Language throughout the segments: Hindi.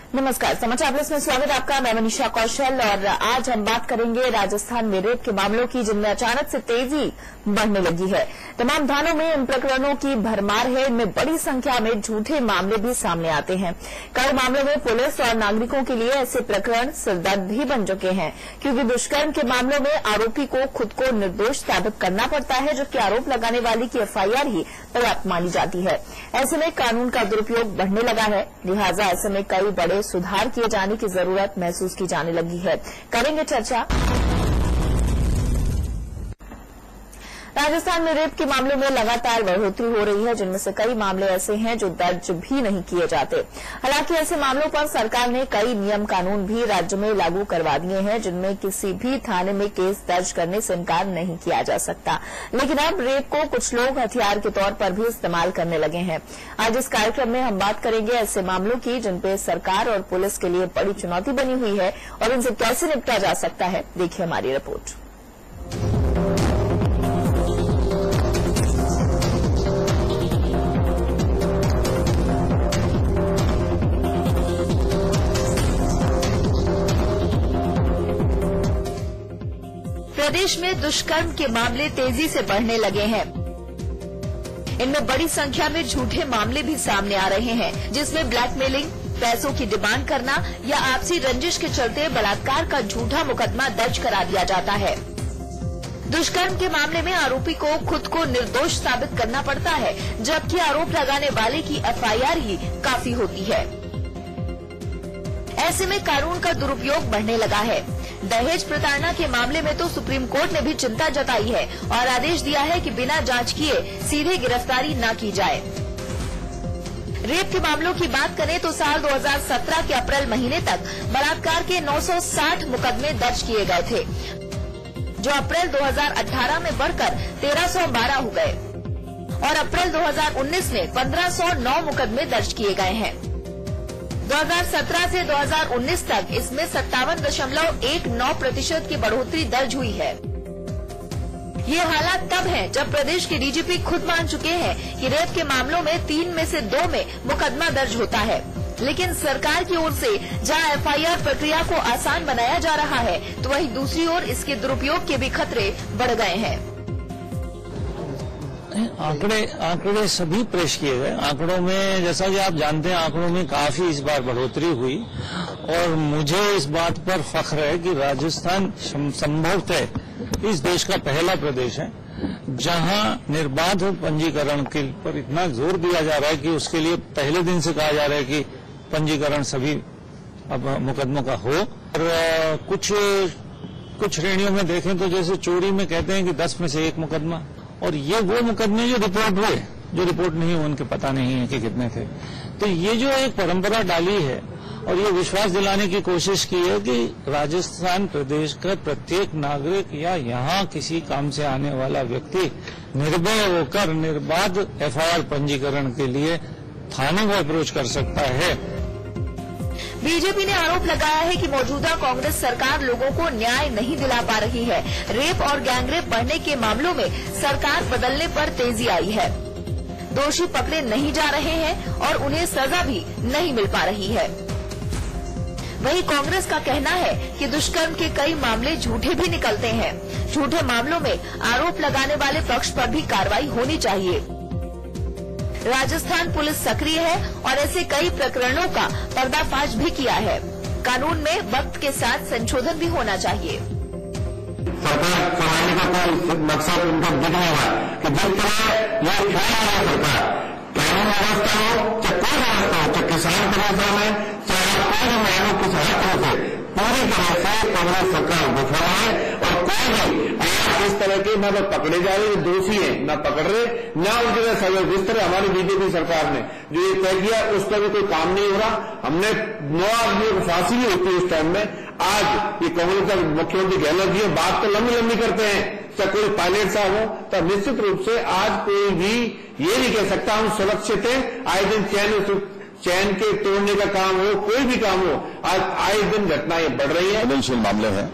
नमस्कार, समाचार प्लस में स्वागत है आपका। मैं मनीषा कौशल और आज हम बात करेंगे राजस्थान में रेप के मामलों की, जिनमें अचानक से तेजी बढ़ने लगी है। तमाम थानों में इन प्रकरणों की भरमार है। इनमें बड़ी संख्या में झूठे मामले भी सामने आते हैं। कई मामलों में पुलिस और नागरिकों के लिए ऐसे प्रकरण सिरदर्द भी बन चुके हैं, क्योंकि दुष्कर्म के मामलों में आरोपी को खुद को निर्दोष साबित करना पड़ता है, जबकि आरोप लगाने वाली की एफआईआर ही पर्याप्त मानी जाती है। ऐसे में कानून का दुरुपयोग बढ़ने लगा है, लिहाजा ऐसे में कई बड़े सुधार किए जाने की जरूरत महसूस की जाने लगी है। करेंगे चर्चा। राजस्थान में रेप के मामलों में लगातार बढ़ोतरी हो रही है, जिनमें से कई मामले ऐसे हैं जो दर्ज भी नहीं किए जाते। हालांकि ऐसे मामलों पर सरकार ने कई नियम कानून भी राज्य में लागू करवा दिए हैं, जिनमें किसी भी थाने में केस दर्ज करने से इनकार नहीं किया जा सकता। लेकिन अब रेप को कुछ लोग हथियार के तौर पर भी इस्तेमाल करने लगे हैं। आज इस कार्यक्रम में हम बात करेंगे ऐसे मामलों की जिनपे सरकार और पुलिस के लिए बड़ी चुनौती बनी हुई है और इनसे कैसे निपटा जा सकता है। देखिए हमारी रिपोर्ट। प्रदेश में दुष्कर्म के मामले तेजी से बढ़ने लगे हैं। इनमें बड़ी संख्या में झूठे मामले भी सामने आ रहे हैं, जिसमें ब्लैकमेलिंग, पैसों की डिमांड करना या आपसी रंजिश के चलते बलात्कार का झूठा मुकदमा दर्ज करा दिया जाता है। दुष्कर्म के मामले में आरोपी को खुद को निर्दोष साबित करना पड़ता है, जबकि आरोप लगाने वाले की एफआईआर ही काफी होती है। ऐसे में कानून का दुरुपयोग बढ़ने लगा है। दहेज प्रताड़ना के मामले में तो सुप्रीम कोर्ट ने भी चिंता जताई है और आदेश दिया है कि बिना जांच किए सीधे गिरफ्तारी न की जाए। रेप के मामलों की बात करें तो साल 2017 के अप्रैल महीने तक बलात्कार के 960 मुकदमे दर्ज किए गए थे, जो अप्रैल 2018 में बढ़कर 1312 हो गए और अप्रैल 2019 में 1509 मुकदमे दर्ज किए गए हैं। 2017 से 2019 तक इसमें 57.19% की बढ़ोतरी दर्ज हुई है। ये हालात तब हैं जब प्रदेश के डीजीपी खुद मान चुके हैं कि रेप के मामलों में 3 में से 2 में मुकदमा दर्ज होता है। लेकिन सरकार की ओर से जहां एफआईआर प्रक्रिया को आसान बनाया जा रहा है, तो वहीं दूसरी ओर इसके दुरुपयोग के भी खतरे बढ़ गए हैं। आंकड़े सभी पेश किए गए। आंकड़ों में, जैसा कि आप जानते हैं, आंकड़ों में काफी इस बार बढ़ोतरी हुई और मुझे इस बात पर फख्र है कि राजस्थान संभवतः इस देश का पहला प्रदेश है जहां निर्बाध पंजीकरण के पर इतना जोर दिया जा रहा है कि उसके लिए पहले दिन से कहा जा रहा है कि पंजीकरण सभी अब मुकदमों का हो। और कुछ श्रेणियों में देखें तो जैसे चोरी में कहते हैं कि 10 में से 1 मुकदमा, और ये वो मुकदमे जो रिपोर्ट हुए, जो रिपोर्ट नहीं हुए उनके पता नहीं है कि कितने थे। तो ये जो एक परंपरा डाली है और ये विश्वास दिलाने की कोशिश की है कि राजस्थान प्रदेश का प्रत्येक नागरिक या यहाँ किसी काम से आने वाला व्यक्ति निर्भय होकर निर्बाध एफआईआर पंजीकरण के लिए थाने को अप्रोच कर सकता है। बीजेपी ने आरोप लगाया है कि मौजूदा कांग्रेस सरकार लोगों को न्याय नहीं दिला पा रही है। रेप और गैंगरेप बढ़ने के मामलों में सरकार बदलने पर तेजी आई है। दोषी पकड़े नहीं जा रहे हैं और उन्हें सजा भी नहीं मिल पा रही है। वहीं कांग्रेस का कहना है कि दुष्कर्म के कई मामले झूठे भी निकलते हैं। झूठे मामलों में आरोप लगाने वाले पक्ष पर भी कार्रवाई होनी चाहिए। राजस्थान पुलिस सक्रिय है और ऐसे कई प्रकरणों का पर्दाफाश भी किया है। कानून में वक्त के साथ संशोधन भी होना चाहिए। सरकार चलाने का कोई मकसद उनका दिख नहीं रहा कि जिस तरह यह सरकार कानून व्यवस्था हो, चाहे कोई व्यवस्था हो, चाहे किसान व्यवस्था में, चाहे कोई भी मानव किसी हर तरह से पूरी तरह से कांग्रेस सरकार विफल है और कोई भी इस तरह के न तो पकड़े जा रहे, दोषी हैं न पकड़ रहे, न उनके लिए सजा। जिस तरह हमारी बीजेपी सरकार ने जो ये तय किया उस पर भी कोई काम नहीं हो रहा। हमने 9 आदमियों को फांसी नहीं होती उस टाइम में। आज ये कांग्रेस का मुख्यमंत्री गहलोत जी बात तो लंबी लंबी करते हैं, चाहे कोई पायलट साहब हो, तो निश्चित रूप से आज कोई भी ये नहीं कह सकता हम सुरक्षित हैं। आए दिन चैन के तोड़ने का काम हो, कोई भी काम हो, आज आए दिन घटनाएं बढ़ रही है। संवेदनशील मामले हैं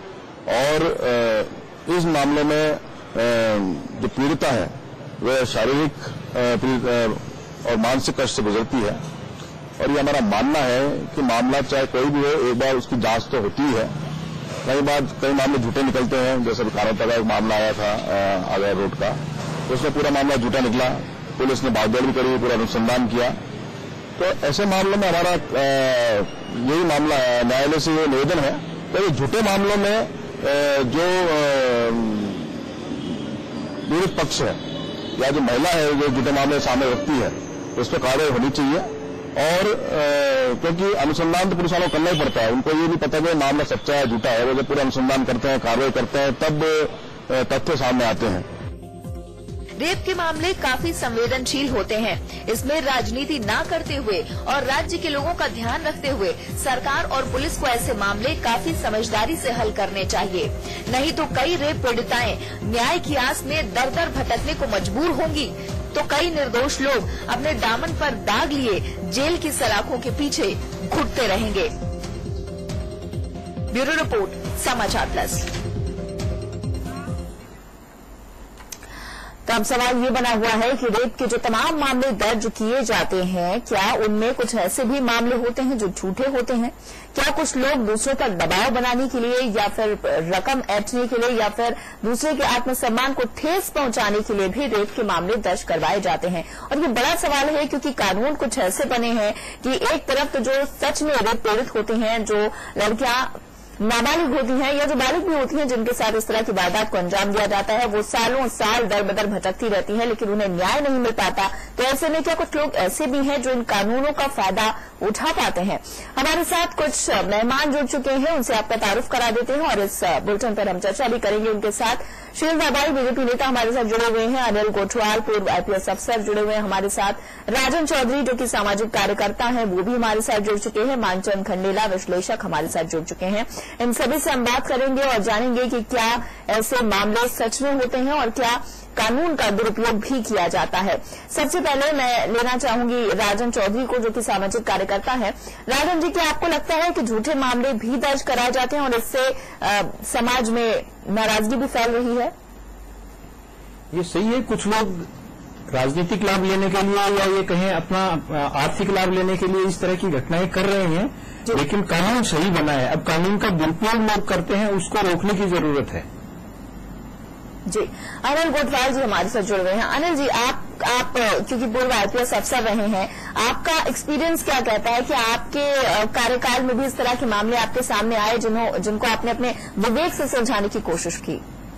और इस मामले में जो पीड़िता है वह शारीरिक और मानसिक कष्ट से गुजरती है। और ये हमारा मानना है कि मामला चाहे कोई भी हो, एक बार उसकी जांच तो होती है। कई मामले झूठे निकलते हैं, जैसे कानोता का एक मामला आया था आगरा रोड का, तो उसमें पूरा मामला झूठा निकला। पुलिस ने भागदौड़ भी करी, पूरा अनुसंधान किया। तो ऐसे मामलों में हमारा यही मामला न्यायालय से ये निवेदन है कि झूठे मामलों में जो पीड़ित पक्ष है या जो महिला है जो झूठे मामले सामने रखती है, उस पर कार्रवाई होनी चाहिए। और क्योंकि अनुसंधान तो पुलिस वालों को करना ही पड़ता है, उनको ये भी पता है कि मामला सच्चा है झूठा है। वो जब पूरा अनुसंधान करते हैं, कार्रवाई करते हैं, तब तथ्य सामने आते हैं। रेप के मामले काफी संवेदनशील होते हैं। इसमें राजनीति ना करते हुए और राज्य के लोगों का ध्यान रखते हुए सरकार और पुलिस को ऐसे मामले काफी समझदारी से हल करने चाहिए। नहीं तो कई रेप पीड़िताएं न्याय की आस में दर दर भटकने को मजबूर होंगी, तो कई निर्दोष लोग अपने दामन पर दाग लिए जेल की सलाखों के पीछे घुटते रहेंगे। Bureau report, Samachar Plus. तो अब सवाल ये बना हुआ है कि रेप के जो तमाम मामले दर्ज किए जाते हैं, क्या उनमें कुछ ऐसे भी मामले होते हैं जो झूठे होते हैं? क्या कुछ लोग दूसरों पर दबाव बनाने के लिए या फिर रकम ऐंठने के लिए या फिर दूसरे के आत्मसम्मान को ठेस पहुंचाने के लिए भी रेप के मामले दर्ज करवाए जाते हैं? और ये बड़ा सवाल है, क्योंकि कानून कुछ ऐसे बने हैं कि एक तरफ तो जो सच में रेप पीड़ित होते हैं, जो लड़कियां नाबालिग होती हैं या जो बालिग भी होती हैं जिनके साथ इस तरह की वारदात को अंजाम दिया जाता है, वो सालों साल दर बदर भटकती रहती हैं, लेकिन उन्हें न्याय नहीं मिल पाता। तो ऐसे में क्या कुछ लोग ऐसे भी हैं जो इन कानूनों का फायदा उठा पाते हैं? हमारे साथ कुछ मेहमान जुड़ चुके हैं, उनसे आपका तारुफ करा देते हैं और इस बुलेटिन पर हम चर्चा भी करेंगे उनके साथ। शील दाबाई बीजेपी नेता हमारे साथ जुड़े हुए हैं, अनिल गोठवाल पूर्व आईपीएस अफसर जुड़े हुए हैं हमारे साथ, राजन चौधरी जो कि सामाजिक कार्यकर्ता हैं वो भी हमारे साथ जुड़ चुके हैं, मानचंद खंडेला विश्लेषक हमारे साथ जुड़ चुके हैं। इन सभी से हम बात करेंगे और जानेंगे कि क्या ऐसे मामले सच में होते हैं और क्या कानून का दुरुपयोग भी किया जाता है। सबसे पहले मैं लेना चाहूंगी राजन चौधरी को, जो कि सामाजिक कार्यकर्ता है। राजन जी, क्या आपको लगता है कि झूठे मामले भी दर्ज कराए जाते हैं और इससे समाज में नाराजगी भी फैल रही है? ये सही है, कुछ लोग राजनीतिक लाभ लेने के लिए या ये कहें अपना आर्थिक लाभ लेने के लिए इस तरह की घटनाएं कर रहे हैं, लेकिन कानून सही बना है। अब कानून का दुरुपयोग लोग करते हैं, उसको रोकने की जरूरत है। जी, अनिल गोठवाल जी हमारे साथ जुड़ रहे हैं। अनिल जी, आप क्योंकि पूर्व आईपीएस अफसर रहे हैं, आपका एक्सपीरियंस क्या कहता है कि आपके कार्यकाल में भी इस तरह के मामले आपके सामने आए जिनको आपने अपने विवेक से सुलझाने की कोशिश की?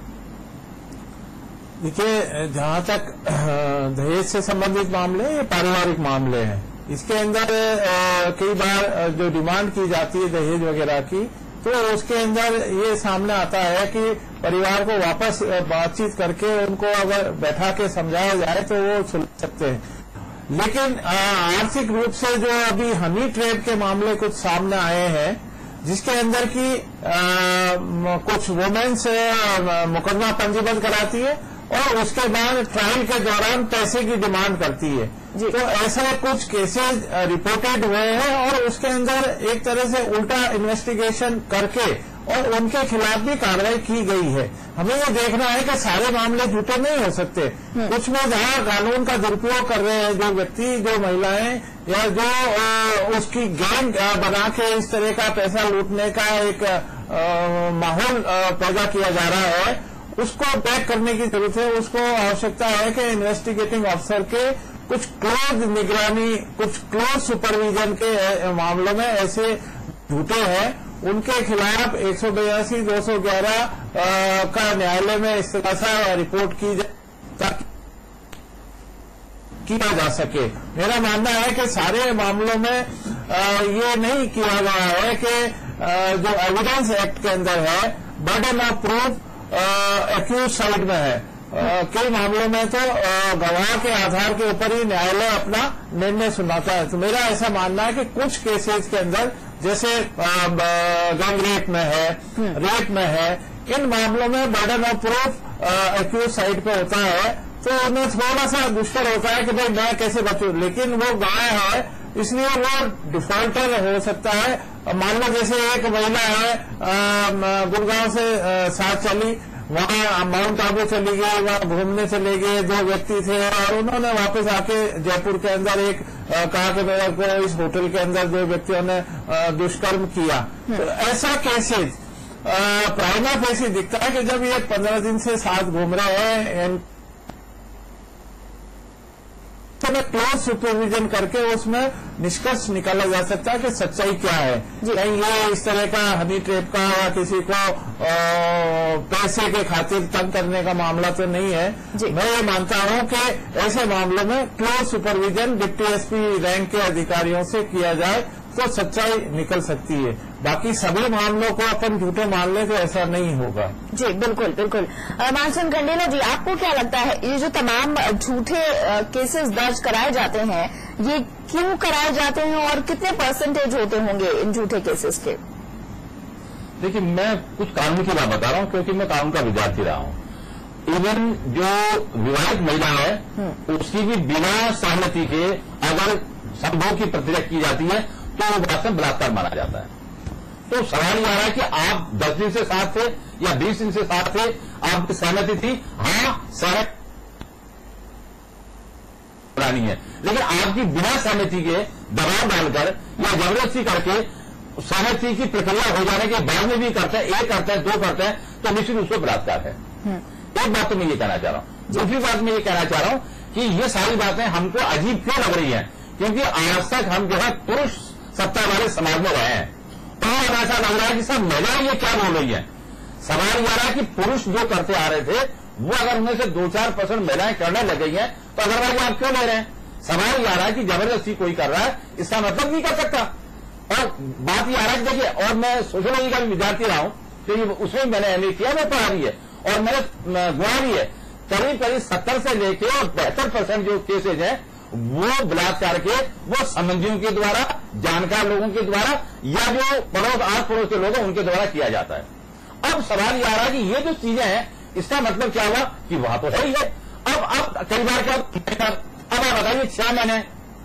देखिए, जहां तक दहेज से संबंधित मामले, ये पारिवारिक मामले हैं। इसके अंदर कई बार जो डिमांड की जाती है दहेज वगैरह की, तो उसके अंदर ये सामने आता है कि परिवार को वापस बातचीत करके उनको अगर बैठा के समझाया जाए तो वो सुलझ सकते हैं। लेकिन आर्थिक रूप से जो अभी हनी ट्रैप के मामले कुछ सामने आए हैं, जिसके अंदर की कुछ वुमेन्स मुकदमा पंजीबद्ध कराती है और उसके बाद ट्रायल के दौरान पैसे की डिमांड करती है। तो ऐसा कुछ केसेस रिपोर्टेड हुए हैं और उसके अंदर एक तरह से उल्टा इन्वेस्टिगेशन करके और उनके खिलाफ भी कार्रवाई की गई है। हमें ये देखना है कि सारे मामले झूठे नहीं हो सकते। कुछ में जहां कानून का दुरुपयोग कर रहे हैं जो व्यक्ति, जो महिलाएं या जो उसकी गैंग बना के इस तरह का पैसा लूटने का एक माहौल पैदा किया जा रहा है, उसको बैक करने की जरूरत है। उसको आवश्यकता है कि इन्वेस्टिगेटिंग ऑफिसर के कुछ क्लोज निगरानी, कुछ क्लोज सुपरविजन के मामलों में ऐसे झूठे हैं, उनके खिलाफ 182, 211 का न्यायालय में इस्तीफा रिपोर्ट की जाए किया जा सके। मेरा मानना है कि सारे मामलों में ये नहीं किया गया है कि जो एविडेंस एक्ट के अंदर है, burden of proof accused side में है। कई मामलों में तो गवाह के आधार के ऊपर ही न्यायालय अपना निर्णय सुनाता है। तो मेरा ऐसा मानना है कि कुछ केसेस के अंदर, जैसे गैंग रेप में है, रेप में है, इन मामलों में burden of proof accused side पे होता है, तो उन्हें थोड़ा सा दुष्कर होता है कि भाई मैं कैसे बचूं। लेकिन वो गवाह है, इसलिए वो डिफॉल्टर हो सकता है। मान लो जैसे एक महिला है, गुड़गांव से साथ चली, वहां माउंट आबू चली गई, वहां घूमने चले गए 2 व्यक्ति थे और उन्होंने वापस आके जयपुर के अंदर एक कहा कि मेरे को इस होटल के अंदर 2 व्यक्तियों ने दुष्कर्म किया। तो ऐसा केसेज प्राइमा फेसी दिखता है कि जब ये 15 दिन से साथ घूम रहे हैं तो में क्लोज सुपरविजन करके उसमें निष्कर्ष निकाला जा सकता है कि सच्चाई क्या है। कहीं ये इस तरह का हनी ट्रैप का या किसी को पैसे के खातिर तंग करने का मामला तो नहीं है। मैं ये मानता हूं कि ऐसे मामलों में close supervision deputy SP rank के अधिकारियों से किया जाए तो सच्चाई निकल सकती है। बाकी सभी मामलों को अपन झूठे मान ले तो ऐसा नहीं होगा। जी बिल्कुल बिल्कुल। मानसिंह खंडेला जी, आपको क्या लगता है ये जो तमाम झूठे केसेस दर्ज कराए जाते हैं ये क्यों कराए जाते हैं और कितने परसेंटेज होते होंगे इन झूठे केसेस के? देखिए, मैं कुछ कानून की बात बता रहा हूं क्योंकि मैं कानून का विद्यार्थी रहा हूं। इवन जो विवाहित महिला है उसकी भी बिना सहमति के अगर संभोग की प्रक्रिया की जाती है तो वो वास्तव में बलात्कार माना जाता है। तो सवाल यह आ रहा है कि आप 10 दिन से साथ थे या 20 दिन से साथ थे, आपकी सहमति थी, हाँ सहमति है, लेकिन आपकी बिना सहमति के दबाव डालकर या जबरदस्ती करके सहमति की प्रक्रिया हो जाने के बाद में भी करते हैं, 1 करते हैं, 2 करते हैं, तो निश्चित उसको बलात्कार है। एक बात तो मैं ये कहना चाह रहा हूं। दूसरी बात मैं ये कहना चाह रहा हूं कि ये सारी बातें हमको अजीब क्यों लग रही हैं, क्योंकि आज तक हम जो है पुरुष सत्ता वाले समाज में रहे हैं और ऐसा लग रहा है कि सब महिलाएं ये क्या बोल रही है। सवाल यह रहा है कि पुरुष जो करते आ रहे थे वो अगर उनमें से 2-4% महिलाएं करने लग गई हैं तो अदरवाइज आप क्यों ले रहे हैं। सवाल यह आ रहा है कि जबरदस्ती कोई कर रहा है इसका मतलब नहीं कर सकता। और बात यह आ रहा है कि देखिए, और मैं सोशियोलॉजी का भी विद्यार्थी रहा हूं क्योंकि उसमें मैंने एमए किया, मैं पढ़ा भी है और मैंने गुणा भी है। करीब 70 से लेकर और 72% जो केसेज हैं वो बलात्कार के वो संबंधियों के द्वारा, जानकार लोगों के द्वारा या जो पड़ोस आस पड़ोस के लोग हैं उनके द्वारा किया जाता है। अब सवाल यह आ रहा है कि ये जो चीजें हैं इसका मतलब क्या हुआ कि वहां तो है ही है। अब कई बार क्या, अब आप बताइए 6 महीने,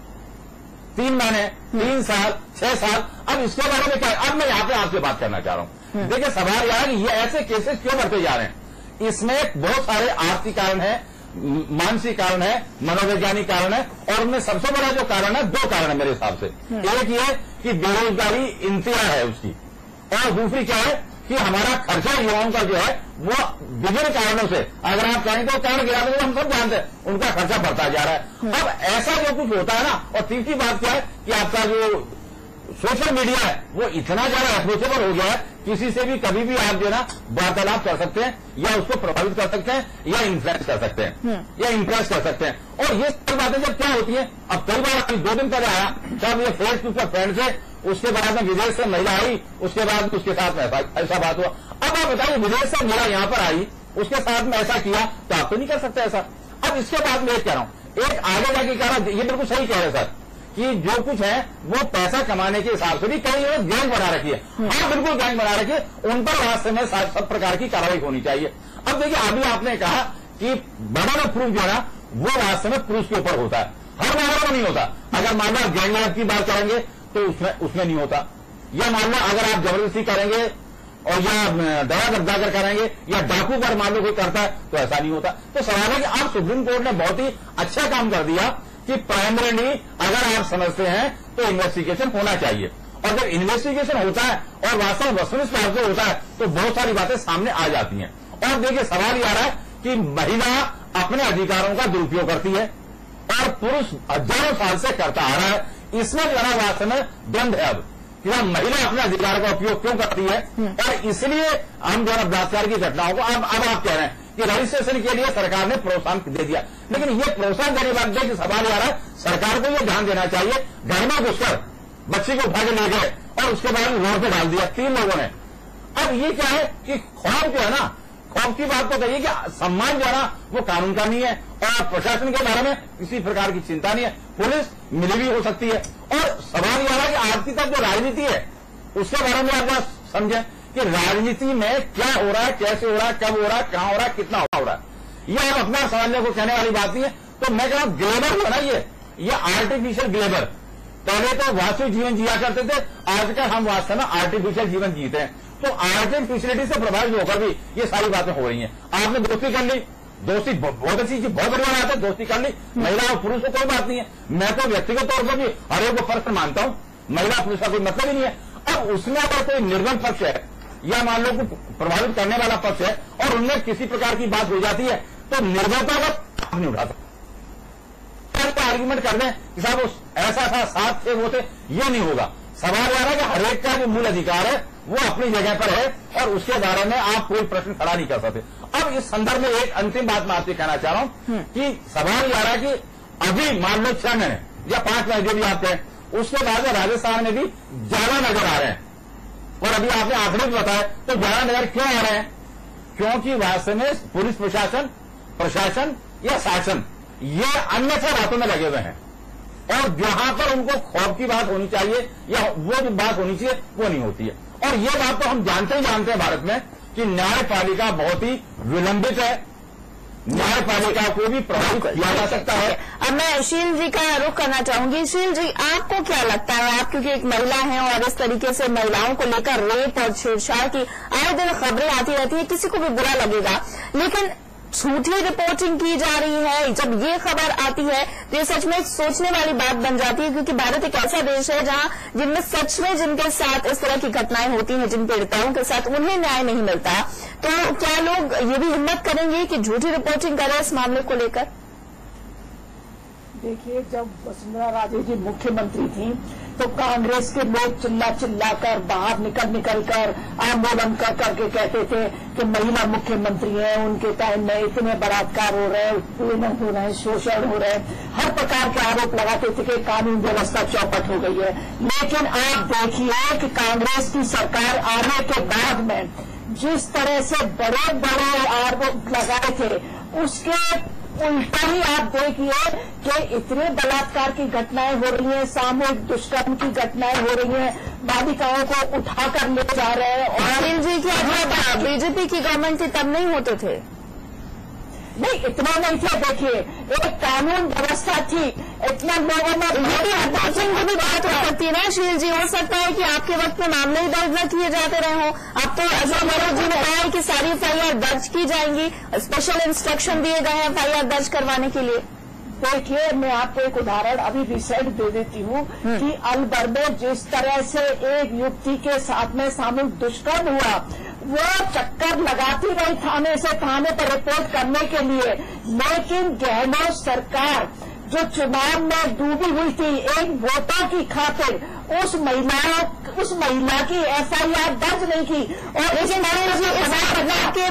3 महीने, 3 साल, 6 साल, अब इसके बारे में क्या। अब मैं यहाँ पे आपसे बात करना चाह रहा हूं। देखिए, सवाल यह है कि ये ऐसे केसेस क्यों बढ़ते जा रहे हैं। इसमें बहुत सारे आर्थिक कारण है, मानसिक कारण है, मनोवैज्ञानिक कारण है और उनमें सबसे बड़ा जो कारण है, 2 कारण है मेरे हिसाब से। एक ये कि बेरोजगारी इंतहा है उसकी, और दूसरी क्या है कि हमारा खर्चा युवाओं का जो है वो विभिन्न कारणों से, अगर आप कहें तो कारण गिरा देंगे, हम सब जानते हैं उनका खर्चा बढ़ता जा रहा है। अब ऐसा जो कुछ होता है ना, और तीसरी बात क्या है कि आपका जो सोशल मीडिया है वो इतना ज्यादा अप्रोचेबल हो गया है, किसी से भी कभी भी आप जो है ना वार्तालाप कर सकते हैं या उसको प्रभावित कर सकते हैं या इन्फ्लुएंस कर सकते हैं या इम्प्रेस कर सकते हैं। और ये सब बातें जब क्या होती है, अब कई बार 2 दिन पहले आया जब ये फेसबुक पर फ्रेंड से, उसके बाद में विदेश से महिला आई, उसके बाद उसके साथ में ऐसा बात हुआ। अब आप बताइए, विदेश से महिला यहाँ पर आई, उसके साथ में ऐसा किया तो आप तो नहीं कर सकते ऐसा। अब इसके बाद में एक कह रहा हूं, एक आगे जाके कह रहा हूं, ये बिल्कुल सही कह रहे सर कि जो कुछ है वो पैसा कमाने के हिसाब से भी कई गैंग बना रखी है। हाँ बिल्कुल गैंग बना रखी है, उन पर वास्तव में सब प्रकार की कार्रवाई होनी चाहिए। अब देखिए, अभी आपने कहा कि बर्डन ऑफ प्रूफ जो है ना वो वास्तव में पुरुष के ऊपर होता है, हर मामले में नहीं होता। अगर मान लो गैंग रेप की बात करेंगे तो उसमें नहीं होता, या मान लो अगर आप जबरदस्ती करेंगे और या दया दबदाकर करेंगे या डाकू पर मान लो कोई करता है तो ऐसा नहीं होता। तो सवाल है कि अब सुप्रीम कोर्ट ने बहुत ही अच्छा काम कर दिया कि प्राइमरीली अगर आप समझते हैं तो इन्वेस्टिगेशन होना चाहिए, और जब इन्वेस्टिगेशन होता है और वास्तव में वस्तुनिष्ठ रूप से होता है तो बहुत सारी बातें सामने आ जाती हैं। और देखिए, सवाल यह आ रहा है कि महिला अपने अधिकारों का दुरुपयोग करती है और पुरुष हजारों साल से करता आ रहा है। इसमें जो है वास्तव में द्वंद है अब कि महिला अपने अधिकार का उपयोग क्यों करती है, और इसलिए हम जो है बलात्कार की घटनाओं को अब आप कह रहे हैं कि रजिस्ट्रेशन के लिए सरकार ने प्रोत्साहन दे दिया, लेकिन ये प्रोत्साहन देने बाद देखिए सवाल आ रहा है, सरकार को ये ध्यान देना चाहिए, घर में घुसकर बच्ची को उठा के ले गए और उसके बाद रोड पे डाल दिया 3 लोगों ने। अब ये क्या है कि खौफ जो है ना, खौफ की बात तो कहिए कि सम्मान जो है ना वो कानून का नहीं है और प्रशासन के बारे में किसी प्रकार की चिंता नहीं है, पुलिस मिली भी हो सकती है। और सवाल यह है कि आज की तक जो राजनीति है उसके बारे में आप समझें कि राजनीति में क्या हो रहा है, कैसे हो रहा है, कब हो रहा है, कहां हो रहा है, कितना हो रहा है, यह आप अपना समझने को कहने वाली बात नहीं है। तो मैं कह रहा हूं ग्लेबर हो ना ये आर्टिफिशियल ग्लेबर। पहले तो वास्तविक जीवन जिया करते थे, आजकल हम वास्तव में आर्टिफिशियल जीवन जीते हैं। तो आर्टिफिशियलिटी से प्रभावित होकर भी ये सारी बातें हो रही हैं। आपने दोस्ती कर ली, दोस्ती बहुत अच्छी चीज, बहुत बढ़िया बात है, दोस्ती कर ली, महिला और पुरुष को कोई बात नहीं है। मैं तो व्यक्तिगत तौर पर भी हर एक को फर्क मानता हूं, महिला पुरुष का कोई मतलब ही नहीं है। अब उसमें अगर कोई निर्बल पक्ष है या मान लो को प्रभावित करने वाला पक्ष है और उनमें किसी प्रकार की बात हो जाती है तो निर्भरता का नहीं उठाता, आर्ग्यूमेंट कर दें कि साहब ऐसा था, साथ थे, वो थे, ये नहीं होगा। सवाल आ रहा है कि हरेक का जो मूल अधिकार है वो अपनी जगह पर है और उसके बारे में आप कोई प्रश्न खड़ा नहीं कर सकते। अब इस संदर्भ में एक अंतिम बात मैं आपसे कहना चाह रहा हूं कि सवाल ये आ रहा है कि अभी मान लो 6 महीने या 5 महीने जो भी आप कहें, उसके बाद राजस्थान में भी ज्यादा नजर आ रहे हैं। और अभी आपने आंकड़े भी बताया तो ज्यादा नजर क्यों आ रहे हैं? क्योंकि वास्तव में पुलिस प्रशासन या शासन ये अन्यथा बातों में लगे हुए हैं और जहां पर उनको खौफ की बात होनी चाहिए या वो जो बात होनी चाहिए वो नहीं होती है। और ये बात तो हम जानते ही जानते हैं भारत में कि न्यायपालिका बहुत ही विलंबित है, न्यायपालिका को भी प्रभावित किया जा सकता है। अब मैं शील जी का रुख करना चाहूंगी। शील जी, आपको क्या लगता है, आप क्योंकि एक महिला हैं और इस तरीके से महिलाओं को लेकर रेप और छेड़छाड़ की आए दिन खबरें आती रहती है, किसी को भी बुरा लगेगा, लेकिन झूठी रिपोर्टिंग की जा रही है। जब ये खबर आती है तो ये सच में एक सोचने वाली बात बन जाती है, क्योंकि भारत एक ऐसा देश है जहां जिनमें सच में जिनके साथ इस तरह की घटनाएं होती हैं, जिन पीड़िताओं के साथ उन्हें न्याय नहीं मिलता, तो क्या लोग ये भी हिम्मत करेंगे कि झूठी रिपोर्टिंग करें इस मामले को लेकर? देखिए, जब वसुंधरा राजे जी मुख्यमंत्री थी तो कांग्रेस के लोग चिल्ला कर बाहर निकल कर आंदोलन करके कहते थे कि महिला मुख्यमंत्री है, उनके टाइम में इतने बलात्कार हो रहे हैं, उत्पीड़न हो रहे हैं, शोषण हो रहे हैं, हर प्रकार के आरोप लगाते थे कि कानून व्यवस्था चौपट हो गई है। लेकिन आप देखिए कि कांग्रेस की सरकार आने के बाद में जिस तरह से बड़े बड़े आरोप लगाए थे उसके उल्टा ही आप देखिए कि इतने बलात्कार की घटनाएं हो रही हैं, सामूहिक दुष्कर्म की घटनाएं हो रही हैं, बालिकाओं को उठाकर ले जा रहे हैं। और जी की बीजेपी की गवर्नमेंट थी तब नहीं होते थे? नहीं, इतना नहीं था। देखिए, एक कानून व्यवस्था थी, इतना लोगों में की भी बात हो सकती है ना शील जी। हो सकता है कि आपके वक्त में मामले ही दर्ज न किए जाते रहे हों। अब तो अजय मनोज जी ने कहा है कि सारी एफआईआर दर्ज की जाएंगी, स्पेशल इंस्ट्रक्शन दिए गए हैं एफआईआर दर्ज करवाने के लिए। देखिए, मैं आपको एक उदाहरण अभी रिसेंट दे देती हूँ कि अलवर में जिस तरह से एक युवती के साथ में सामूहिक दुष्कर्म हुआ, वो चक्कर लगाती रही थाने से थाने पर रिपोर्ट करने के लिए, लेकिन गहलोत सरकार जो चुनाव में डूबी हुई थी एक वोटों की खातिर उस महिला की एफआईआर दर्ज नहीं की। और लेकिन के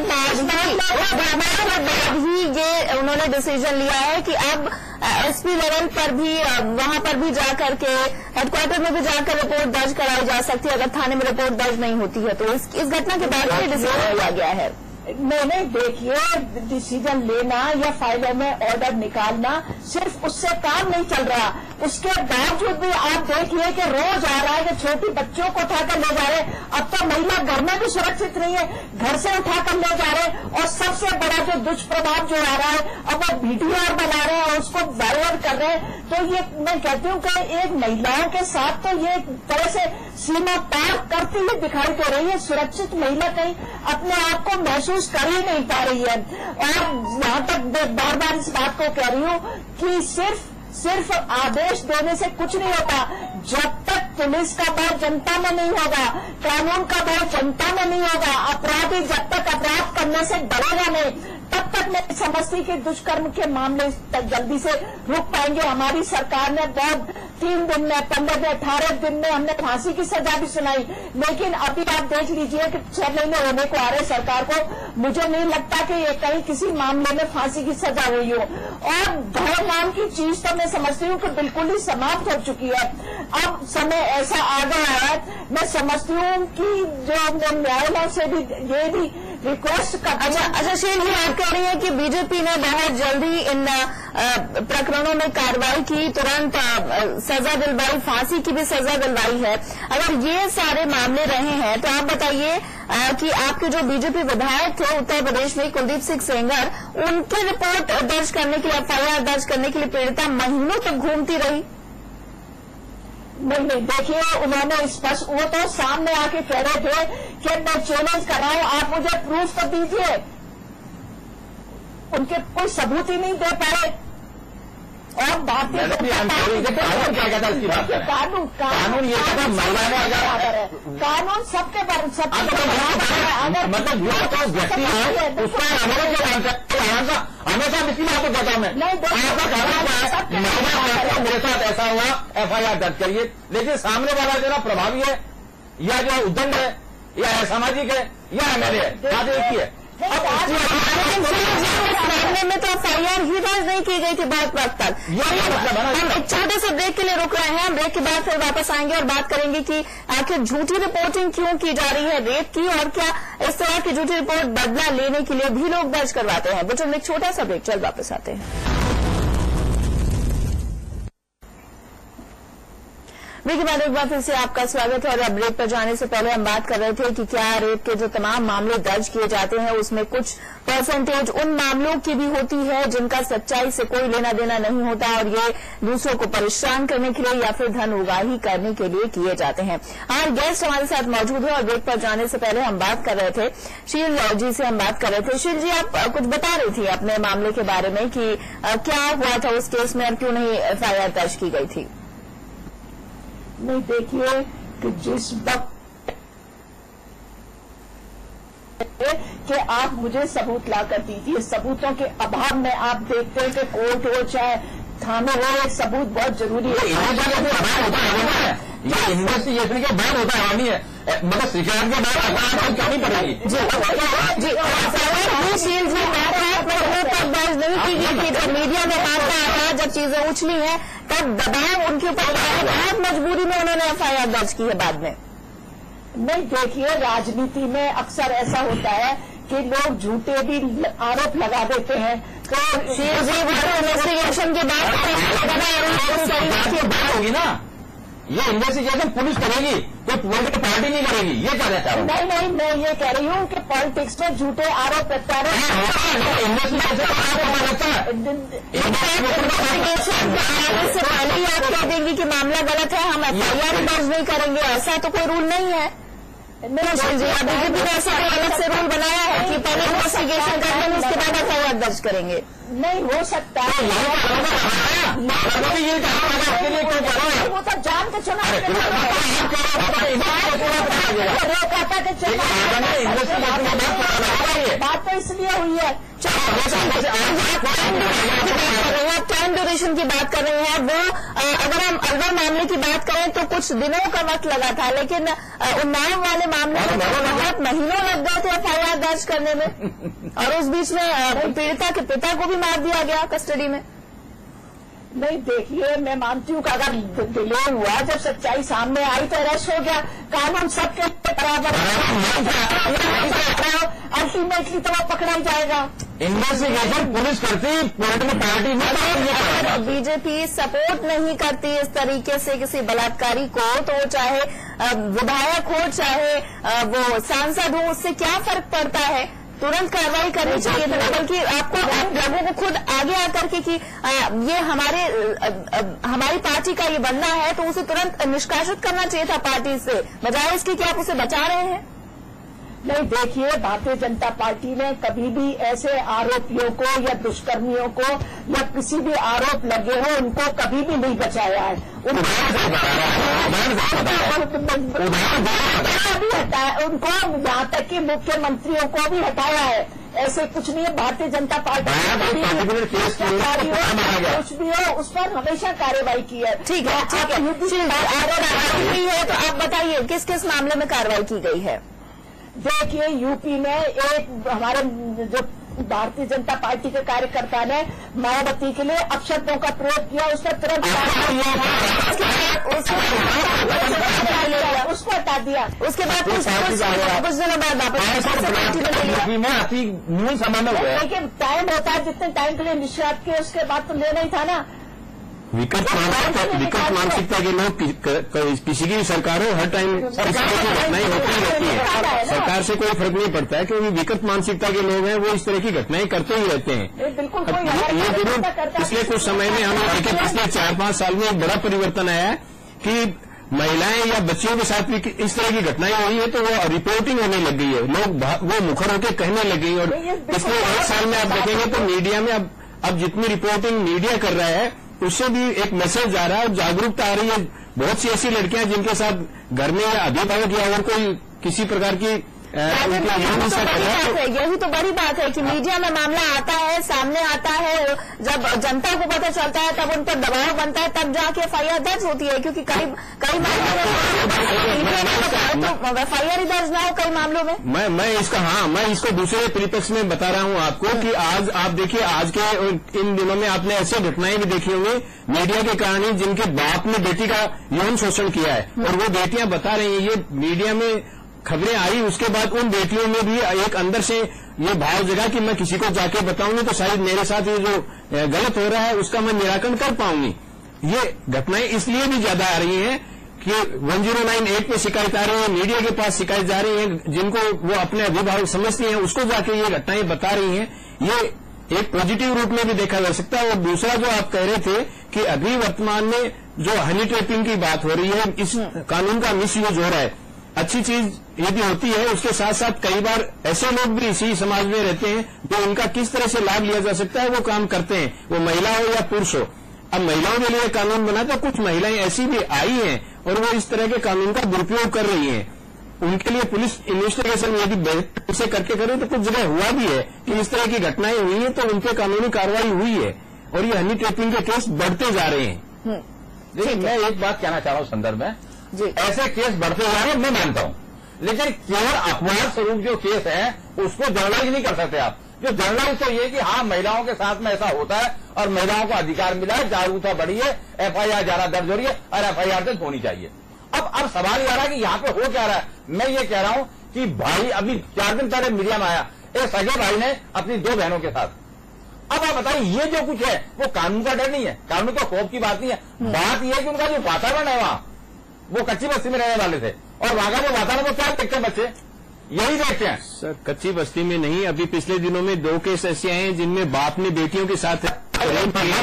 बाद ही ये उन्होंने डिसीजन लिया है कि अब एसपी लेवल पर भी वहां पर भी जाकर के हेडक्वार्टर में भी जाकर रिपोर्ट दर्ज कराई जा सकती है अगर थाने में रिपोर्ट दर्ज नहीं होती है। तो इस घटना के बाद ये डिसीजन लिया गया है। मैंने देखिए, डिसीजन लेना या फाइलों में ऑर्डर निकालना सिर्फ उससे काम नहीं चल रहा, उसके बावजूद भी आप देखिए कि रोज आ रहा है कि छोटी बच्चों को उठाकर ले जा रहे। अब तो महिला घर में भी सुरक्षित नहीं है, घर से उठाकर ले जा रहे। और सबसे बड़ा जो दुष्प्रभाव जो आ रहा है, अब वो वीडियो बना रहे हैं और उसको वायरल कर रहे हैं। तो ये मैं कहती हूँ कि एक महिलाओं के साथ तो ये तरह से सीमा पार करती हुई दिखाई दे रही है। सुरक्षित महिला कहीं अपने आप को महसूस कर ही नहीं पा रही है। और यहाँ तक बार बार इस बात को कह रही हूँ कि सिर्फ आदेश देने से कुछ नहीं होता। जब तक पुलिस का बल जनता में नहीं होगा, कानून का बल जनता में नहीं होगा, अपराधी जब तक अपराध करने से डरेगा नहीं, तब तक मैं समझती कि दुष्कर्म के मामले तक जल्दी से रुक पाएंगे। हमारी सरकार ने बहुत 3 दिन में, 15 दिन, 18 दिन में हमने फांसी की सजा भी सुनाई, लेकिन अभी आप देख लीजिए कि 6 महीने होने को आ रहे सरकार को। मुझे नहीं लगता कि ये कहीं किसी मामले में फांसी की सजा हुई हो। और भय नाम की चीज तो मैं समझती हूँ कि बिल्कुल ही समाप्त हो चुकी है। अब समय ऐसा आ गया है, मैं समझती हूँ कि जो न्यायालय से भी ये भी रिक्वेस्ट कर। अच्छा शील जी, आप कह रही हैं कि बीजेपी ने बहुत जल्दी इन प्रकरणों में कार्रवाई की, तुरंत सजा दिलवाई, फांसी की भी सजा दिलवाई है। अगर ये सारे मामले रहे हैं तो आप बताइए कि आपके जो बीजेपी विधायक थे उत्तर प्रदेश में कुलदीप सिंह सेंगर, उनकी रिपोर्ट दर्ज करने के लिए, एफआईआर दर्ज करने के लिए पीड़िता महीनों तक घूमती रही। नहीं, देखिए, उन्होंने स्पष्ट, वो तो सामने आके कह रहे थे कि मैं चैलेंज कर रहा हूं, आप मुझे प्रूफ तो दीजिए। उनके कोई सबूत ही नहीं दे पाए। और भारतीय क्या कहता है इसकी बात करें? कानून ये कहता है महिला ने अगर कानून सबके बारे में मतलब जो तो व्यक्ति है उसका हमेशा इसलिए आपको कहता हूं मैं मेरे साथ ऐसा हुआ FIR दर्ज करिए, लेकिन सामने वाला जो ना प्रभावी है या जो उद्दंड है या सामाजिक है या MLA है, बात एक ही है। मामले में तो FIR ही दर्ज नहीं की गई थी बहुत वक्त तक। हम एक छोटे से ब्रेक के लिए रुक रहे हैं, ब्रेक के बाद फिर वापस आएंगे और बात करेंगे कि आखिर झूठी रिपोर्टिंग क्यों की जा रही है रेप की, और क्या इस तरह की झूठी रिपोर्ट बदला लेने के लिए भी लोग दर्ज करवाते हैं। बुलेटिन में एक छोटा सा ब्रेक, चल वापस आते हैं। ब्रेक के बाद एक बार फिर से आपका स्वागत है। और अब ब्रेक पर जाने से पहले हम बात कर रहे थे कि क्या रेप के जो तमाम मामले दर्ज किए जाते हैं उसमें कुछ परसेंटेज उन मामलों की भी होती है जिनका सच्चाई से कोई लेना देना नहीं होता और ये दूसरों को परेशान करने के लिए या फिर धन उगाही करने के लिए किए जाते हैं। आज गेस्ट हमारे साथ मौजूद है और ब्रेक पर जाने से पहले हम बात कर रहे थे शील जी से, हम बात कर रहे थे। शील जी, आप कुछ बता रही थी अपने मामले के बारे में कि क्या हुआ था उस केस में और क्यों नहीं FIR दर्ज की गई थी। नहीं, देखिए कि जिस वक्त कि आप मुझे सबूत ला कर दीजिए, सबूतों के अभाव में आप देखते हैं कि कोर्ट हो चाहे थाना हो, सबूत बहुत जरूरी है। ये इन्वेस्टिगेशन के बाद होता है, नहीं है मतलब शिकायत के बाद क्या नहीं पड़ेगी शील जी। तक दर्ज नहीं की गई थी जब मीडिया में बात आया, जब चीजें उछली हैं तब दबाव उनके ऊपर बहुत मजबूरी में उन्होंने FIR दर्ज की है बाद में। नहीं, देखिए राजनीति में अक्सर ऐसा होता है कि लोग झूठे भी आरोप लगा देते हैं। तो इन्वेस्टिगेशन के बाद होगी ना, ये इन्वेस्टिगेशन पुलिस करेगी, कोई पॉलिटिकल पार्टी नहीं करेगी, ये क्या रहता है? नहीं, मैं ये कह रही हूँ कि पॉलिटिक्स में झूठे आरोप प्रत्यारोप से पहले ही आप कह देंगी कि मामला गलत है, हम FIR दर्ज नहीं करेंगे, ऐसा तो कोई रूल नहीं है। बीजेपी ने ऐसा अलग से रूल बनाया है कि पहले इन्वेस्टिगेशन कर लेंगे उसके बाद FIR दर्ज करेंगे। नहीं हो सकता है, वो तो जान के चुनाव बात तो इसलिए हुई है। टाइम ड्यूरेशन की बात कर रहे हैं, वो अगर हम अलवर मामले की बात करें तो कुछ दिनों का वक्त लगा था, लेकिन उन्नाव वाले मामले में बहुत महीनों लग गए थे FIR दर्ज करने में, और उस बीच में पीड़िता के पिता को भी मार दिया गया कस्टडी में। नहीं, देखिए मैं मानती हूँ कि अगर डिले हुआ, जब सच्चाई सामने आई तो अरेस्ट हो गया। कानून सबके बराबर, अल्टीमेटली तो वो पकड़ा ही जाएगा। इन्वेस्टिगेशन पुलिस करती, पॉलिटिकल पार्टी में बीजेपी सपोर्ट नहीं करती इस तरीके से किसी बलात्कारी को, तो वो चाहे विधायक हो चाहे वो सांसद हो, उससे क्या फर्क पड़ता है। तुरंत कार्रवाई करनी चाहिए था, बल्कि आपको लोगों को खुद आगे आकर के कि ये हमारी पार्टी का ये बनना है तो उसे तुरंत निष्कासित करना चाहिए था पार्टी से, बजाय इसके कि आप उसे बचा रहे हैं। नहीं, देखिए भारतीय जनता पार्टी ने कभी भी ऐसे आरोपियों को या दुष्कर्मियों को या किसी भी आरोप लगे हो उनको कभी भी नहीं बचाया है। उनको यहाँ तक कि मुख्यमंत्रियों को भी हटाया है। ऐसे कुछ नहीं है, भारतीय जनता पार्टी कुछ भी हो उस पर हमेशा कार्रवाई की है। ठीक है, तो आप बताइए किस किस मामले में कार्रवाई की गई है। देखिए यूपी में एक हमारे जो भारतीय जनता पार्टी के कार्यकर्ता ने मायावती के लिए अपशब्दों का प्रयोग किया, उस पर तुरंत उसको हटा दिया। उसके बाद कुछ दिनों बाद वापस न्यूज सामान्य हुआ है। लेकिन टाइम होता है, जितने टाइम के लिए निष्कासित किए उसके बाद तो लेना ही था ना। विकट मानसिकता के लोग किसी की भी सरकार हो हर टाइम घटनाएं होती ही रहती है, सरकार से कोई फर्क नहीं पड़ता है, क्योंकि विकट मानसिकता के लोग हैं वो इस तरह की घटनाएं करते ही रहते हैं। बिल्कुल ये जरूर पिछले कुछ समय में हमने देखे, पिछले 4-5 साल में एक बड़ा परिवर्तन आया है कि महिलाएं या बच्चियों के साथ भी इस तरह की घटनाएं हुई है तो वो रिपोर्टिंग होने लग गई है, लोग वो मुखर होकर कहने लग गई। और पिछले 1 साल में आप देखेंगे तो मीडिया में अब जितनी रिपोर्टिंग मीडिया कर रहा है उससे भी एक मैसेज आ रहा है और जागरूकता आ रही है। बहुत सी ऐसी लड़कियां जिनके साथ घर में या अभिभावक या और कोई किसी प्रकार की यही तो बड़ी बात है कि मीडिया में मामला आता है, सामने आता है, जब जनता को पता चलता है तब उन पर दबाव बनता है, तब जाके FIR दर्ज होती है। क्योंकि कई मामलों में FIR ही दर्ज ना हो कई मामलों में। मैं इसको दूसरे परिप्रेक्ष्य में बता रहा हूं आपको कि आज आप देखिए, आज के इन दिनों में आपने ऐसी घटनाएं भी देखी होंगी मीडिया के कारण जिनके बाप ने बेटी का यौन शोषण किया है और वो बेटियां बता रही हैं। ये मीडिया में खबरें आई, उसके बाद उन बेटियों में भी एक अंदर से ये भाव जगा कि मैं किसी को जाके बताऊंगी तो शायद मेरे साथ ये जो गलत हो रहा है उसका मैं निराकरण कर पाऊंगी। ये घटनाएं इसलिए भी ज्यादा आ रही हैं कि 1098 पे शिकायत आ रही है, मीडिया के पास शिकायत जा रही है, जिनको वो अपने अभिभावक समझती हैं उसको जाके ये घटनाएं बता रही हैं। ये एक पॉजिटिव रूप में भी देखा जा सकता है। और दूसरा जो आप कह रहे थे कि अभी वर्तमान में जो हनी ट्रैपिंग की बात हो रही है, इस कानून का मिसयूज हो रहा है, अच्छी चीज ये भी होती है। उसके साथ साथ कई बार ऐसे लोग भी इसी समाज में रहते हैं जो उनका किस तरह से लाभ लिया जा सकता है वो काम करते हैं, वो महिला हो या पुरुष हो। अब महिलाओं के लिए कानून बना तो कुछ महिलाएं ऐसी भी आई हैं और वो इस तरह के कानून का दुरुपयोग कर रही हैं। उनके लिए पुलिस इन्वेस्टिगेशन यदि से करके करे तो कुछ जगह हुआ भी है कि इस तरह की घटनाएं हुई हैं तो उन पर कानूनी कार्रवाई हुई है और ये हनी ट्रैपिंग के केस बढ़ते जा रहे हैं। देखिए, मैं एक बात कहना चाह रहा हूं संदर्भ में जी, ऐसे केस बढ़ते जा रहे हैं, मैं मानता हूं, लेकिन केवल अखबार स्वरूप जो केस है उसको जर्नलाइज नहीं कर सकते आप। जो जर्नलाइज तो ये कि हाँ महिलाओं के साथ में ऐसा होता है और महिलाओं को अधिकार मिला है, जागरूकता बढ़ी है, FIR ज्यादा दर्ज हो रही है और FIR दर्ज होनी चाहिए। अब सवाल ये आ रहा है कि यहाँ पे हो क्या रहा है। मैं ये कह रहा हूं कि भाई अभी 4 दिन पहले मीडिया में आया एक सगे भाई ने अपनी 2 बहनों के साथ। अब आप बताइए ये जो कुछ है वो कानून का डर नहीं है, कानून तो खौफ की बात नहीं है। बात यह है कि उनका जो वातावरण है वहां, वो कच्ची बस्ती में रहने वाले थे और वहां का वो वातावरण को क्या देखते हैं बच्चे, यही देखते हैं। सर कच्ची बस्ती में नहीं, अभी पिछले दिनों में 2 केस ऐसे आए हैं जिनमें बाप ने बेटियों के साथ वो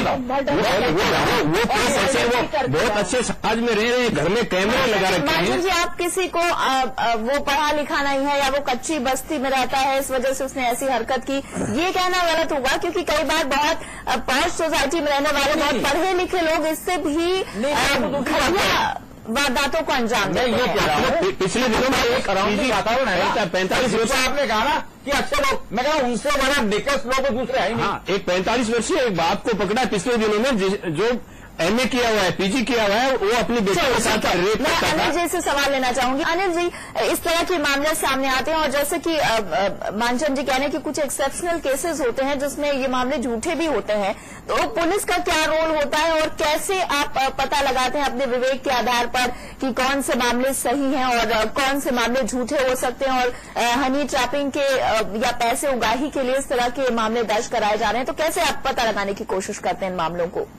केस ऐसे वो बहुत अच्छे समाज में रह रहे हैं, घर में कैमरे लगा रखे हैं। जी, आप किसी को वो पढ़ा लिखा नहीं है या वो कच्ची बस्ती में रहता है इस वजह से उसने ऐसी हरकत की, ये कहना गलत होगा। क्योंकि कई बार बहुत पॉश सोसाइटी में रहने वाले बहुत पढ़े लिखे लोग इससे भी वारदातों को अंजाम देते हैं। ये कह रहा हूँ पिछले दिनों में एक वातावरण है 45 वर्ष आपने कहा ना कि अच्छे लोग, मैं कह रहा हूं उनसे बड़ा निकट लोग दूसरे है नहीं। एक 45 वर्षीय एक बाप को पकड़ा पिछले दिनों में जो MA किया हुआ है, PG किया हुआ है, वो अपनी बेटी के साथ रेप करता था। अनिल जी से सवाल लेना चाहूंगी। अनिल जी, इस तरह के मामले सामने आते हैं और जैसे कि मानचंद जी कह रहे हैं कि कुछ एक्सेप्शनल केसेस होते हैं जिसमें ये मामले झूठे भी होते हैं, तो पुलिस का क्या रोल होता है और कैसे आप पता लगाते हैं अपने विवेक के आधार पर कि कौन से मामले सही हैं और कौन से मामले झूठे हो सकते हैं? और हनी ट्रैपिंग के या पैसे उगाही के लिए इस तरह के मामले दर्ज कराए जा रहे हैं, तो कैसे आप पता लगाने की कोशिश करते हैं इन मामलों को?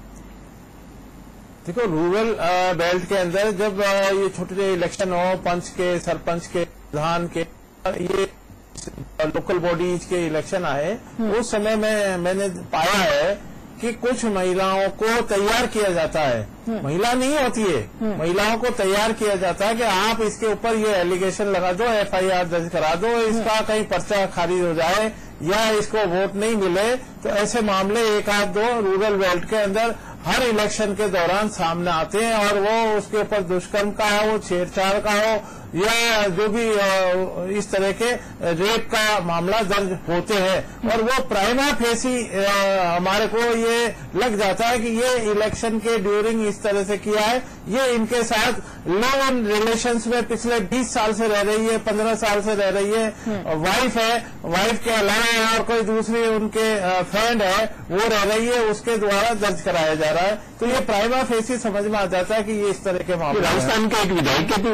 देखो, रूरल बेल्ट के अंदर जब ये छोटे इलेक्शन हो, पंच के, सरपंच के, प्रधान के, ये लोकल बॉडीज के इलेक्शन आए, उस समय में मैंने पाया है कि कुछ महिलाओं को तैयार किया जाता है। महिला नहीं होती है, महिलाओं को तैयार किया जाता है कि आप इसके ऊपर ये एलिगेशन लगा दो, FIR दर्ज करा दो, इसका कहीं पर्चा खारिज हो जाए या इसको वोट नहीं मिले। तो ऐसे मामले 1-2 रूरल बेल्ट के अंदर हर इलेक्शन के दौरान सामने आते हैं और वो उसके ऊपर दुष्कर्म का हो, छेड़छाड़ का हो या जो भी इस तरह के रेप का मामला दर्ज होते हैं और वो प्राइमा फेसी हमारे को ये लग जाता है कि ये इलेक्शन के ड्यूरिंग इस तरह से किया है, ये इनके साथ लव एंड रिलेशंस में पिछले 20 साल से रह रही है, 15 साल से रह रही है, वाइफ है, वाइफ के अलावा और कोई दूसरी उनके फ्रेंड है वो रह रही है, उसके द्वारा दर्ज कराया जा रहा है। तो ये प्राइमा फेसी समझ में आ जाता है कि ये इस तरह के मामले। राजस्थान के एक विधायक के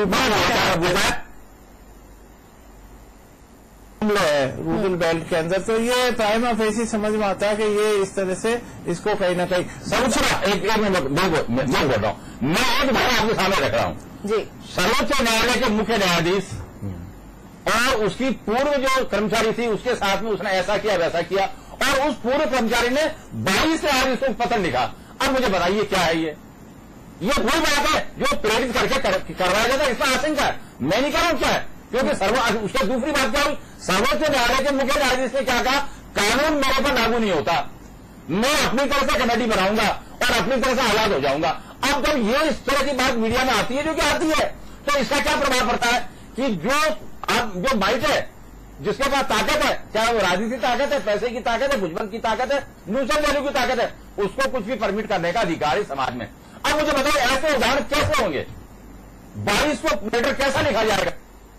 है रूरल बेल्ट के अंदर, तो ये प्राइमा फेसी समझ में आता है कि ये इस तरह से इसको कहीं ना कहीं मैं बोल रहा हूँ, मैं एक बात आपके सामने रख रहा हूँ जी। सर्वोच्च न्यायालय के मुख्य न्यायाधीश और उसकी पूर्व जो कर्मचारी थी उसके साथ में उसने ऐसा किया वैसा किया और उस पूर्व कर्मचारी ने 22 से आज इसको पत्र लिखा। अब मुझे बताइए क्या है ये वही बात है जो प्रेरित करके करवाया जाता है, इसमें आशंका है। मैं नहीं कह रहा हूं क्या है, क्योंकि उसका दूसरी बात क्या हुई, सर्वोच्च न्यायालय के मुख्य न्यायाधीश ने क्या कहा, कानून मेरे पर लागू नहीं होता, मैं अपनी तरह से कमेटी बनाऊंगा और अपनी तरह से आजाद हो जाऊंगा। अब जब ये इस तरह की बात मीडिया में आती है, जो कि आती है, तो इसका क्या प्रभाव पड़ता है कि जो माइट है, जिसके पास ताकत है, चाहे वो राजनीतिक ताकत है, पैसे की ताकत है, भुजबल की ताकत है, न्यूट्रल वैल्यू की ताकत है, उसको कुछ भी परमिट करने का अधिकार है समाज में। अब मुझे बताइए ऐसे उदाहरण कैसे होंगे, 2200 मीटर कैसा लिखा जाएगा?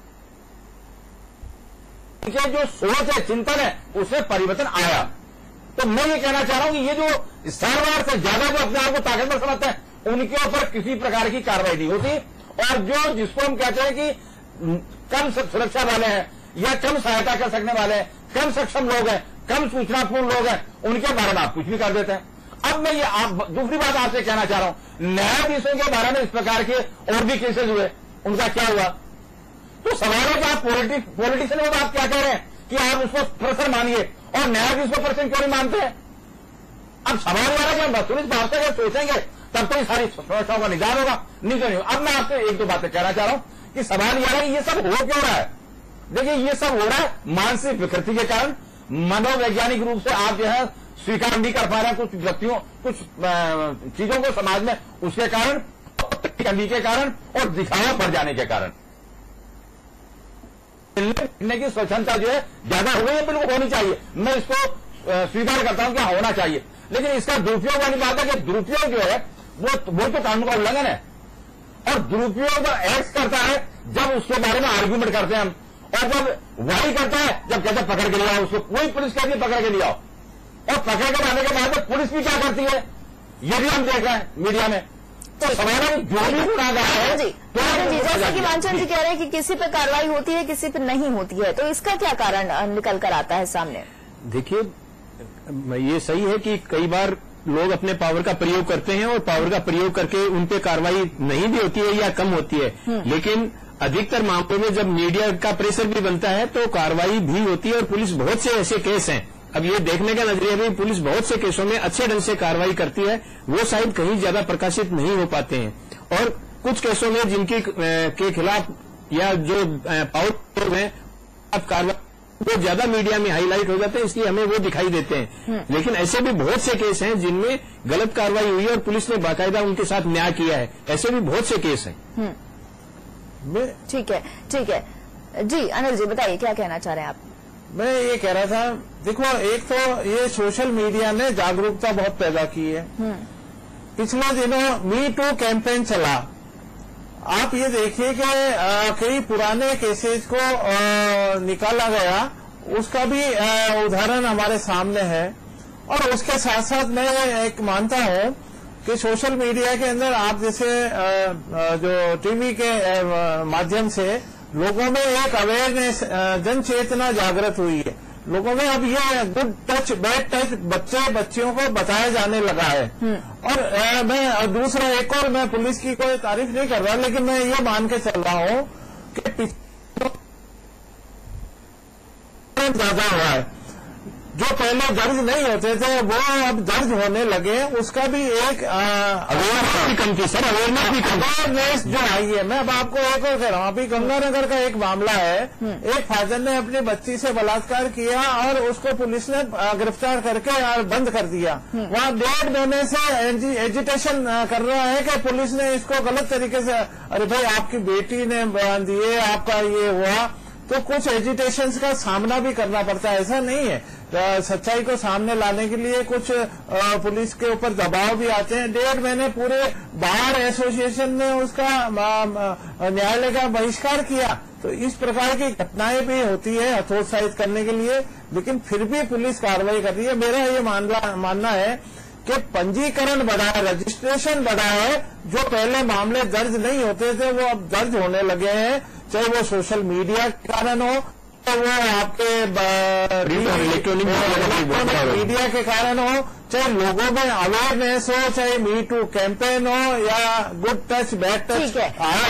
उनके जो सोच है, चिंतन है, उसमें परिवर्तन आया। तो मैं ये कहना चाह रहा हूं कि ये जो सारवार से ज्यादा जो अपने आप को ताकतवर समझते हैं, उनके ऊपर किसी प्रकार की कार्रवाई नहीं होती, और जो जिसको हम कहते हैं कि कम सुरक्षा वाले हैं या कम सहायता कर सकने वाले हैं, कम सक्षम लोग हैं, कम सूचनापूर्ण लोग हैं, उनके बारे में आप कुछ भी कर देते हैं। अब मैं ये दूसरी बात आपसे कहना चाह रहा हूं, न्यायाधीशों के बारे में इस प्रकार के और भी केसेस हुए, उनका क्या हुआ? तो सवाल है कि आप पॉलिटिशियन हो, आप क्या कह रहे हैं कि आप उसको प्रेशर मानिए और न्यायाधीश को प्रेशर क्यों नहीं मानते हैं? अब सवाल यह है कि हम वस्तुनिष्ठ भाव से अगर सोचेंगे तब तो ये सारी समस्याओं का निदान होगा, नहीं तो नहीं। अब मैं आपसे एक दो बातें कहना चाह रहा हूं कि सवाल यह है कि ये सब हो क्यों रहा है। देखिए, ये सब हो रहा है मानसिक विकृति के कारण, मनोवैज्ञानिक रूप से आप जो है स्वीकार नहीं कर पा रहे हैं कुछ व्यक्तियों, कुछ चीजों को समाज में, उसके कारण, कमी के कारण और दिखावा पड़ जाने के कारण मिलने की स्वच्छता जो है ज्यादा हो गई है। बिल्कुल होनी चाहिए, मैं इसको स्वीकार करता हूं कि होना चाहिए, लेकिन इसका दुरुपयोग वाली बात है कि दुरुपयोग जो है वो तो कानून का उल्लंघन है। और दुरुपयोग एक्ट करता है जब उसके बारे में आर्ग्यूमेंट करते हैं हम, और जब वही करता है जब कहते हैं पकड़ के लिया उसको, वही पुलिस कहती है पकड़ के लिया, और पकड़ के लाने के बाद पुलिस भी क्या करती है, ये भी हम देख रहे हैं मीडिया में। तो सवाल है जो भी गुनाहगार है जी, जैसा कि मानचंद जी कह रहे हैं कि किसी पर कार्रवाई होती है, किसी पर नहीं होती है, तो इसका क्या कारण निकल कर आता है सामने? देखिए, ये सही है कि कई बार लोग अपने पावर का प्रयोग करते हैं और पावर का प्रयोग करके उन पे कार्रवाई नहीं भी होती है या कम होती है, लेकिन अधिकतर मामलों में जब मीडिया का प्रेशर भी बनता है तो कार्रवाई भी होती है। और पुलिस बहुत से ऐसे केस हैं, अब ये देखने का नजरिया भी, पुलिस बहुत से केसों में अच्छे ढंग से कार्रवाई करती है, वो शायद कहीं ज्यादा प्रकाशित नहीं हो पाते हैं। और कुछ केसों में जिनकी के खिलाफ या जो पावर हैं अब कार्रवाई वो ज्यादा मीडिया में हाईलाइट हो जाते हैं, इसलिए हमें वो दिखाई देते हैं। लेकिन ऐसे भी बहुत से केस हैं जिनमें गलत कार्रवाई हुई है और पुलिस ने बाकायदा उनके साथ न्याय किया है, ऐसे भी बहुत से केस हैं। ठीक है, ठीक है जी। अनिल जी बताइए, क्या कहना चाह रहे हैं आप? मैं ये कह रहा था, देखो, एक तो ये सोशल मीडिया ने जागरूकता बहुत पैदा की है। पिछले दिनों मी टू कैंपेन चला, आप ये देखिए कि कई पुराने केसेस को निकाला गया, उसका भी उदाहरण हमारे सामने है। और उसके साथ साथ मैं एक मानता हूं कि सोशल मीडिया के अंदर आप जैसे जो टीवी के माध्यम से लोगों में एक अवेयरनेस, जन चेतना जागृत हुई है। लोगों में अब ये गुड टच बैड टच बच्चियों को बताया जाने लगा है। और मैं दूसरा एक और, मैं पुलिस की कोई तारीफ नहीं कर रहा, लेकिन मैं ये मान के चल रहा हूं कि ज्यादा हुआ है, जो पहले दर्ज नहीं होते थे वो अब दर्ज होने लगे, उसका भी एक अवेयरनेस भी कम थी सर, अवेयरनेस जो आई है। मैं अब आपको एक और कह रहा हूँ, अभी गंगानगर का एक मामला है, एक फादर ने अपनी बच्ची से बलात्कार किया और उसको पुलिस ने गिरफ्तार करके बंद कर दिया। वहाँ 1.5 महीने से एजिटेशन कर रहा है कि पुलिस ने इसको गलत तरीके से, अरे भाई आपकी बेटी ने बयान दिए, आपका ये हुआ, तो कुछ एजिटेशंस का सामना भी करना पड़ता है। ऐसा नहीं है, सच्चाई को सामने लाने के लिए कुछ पुलिस के ऊपर दबाव भी आते हैं। 1.5 महीने पूरे बार एसोसिएशन ने उसका न्यायालय का बहिष्कार किया। तो इस प्रकार की घटनाएं भी होती है हतोत्साहित करने के लिए, लेकिन फिर भी पुलिस कार्रवाई कर रही है। मेरा ये मानना है कि पंजीकरण बढ़ा है, रजिस्ट्रेशन बढ़ा है, जो पहले मामले दर्ज नहीं होते थे वो अब दर्ज होने लगे हैं, चाहे वो सोशल मीडिया के कारण हो, तो वो आपके इलेक्ट्रॉनिक मीडिया के कारण हो, चाहे लोगों में अवेयरनेस हो, चाहे मी टू कैंपेन हो या गुड टच बैड टच। ठीक है,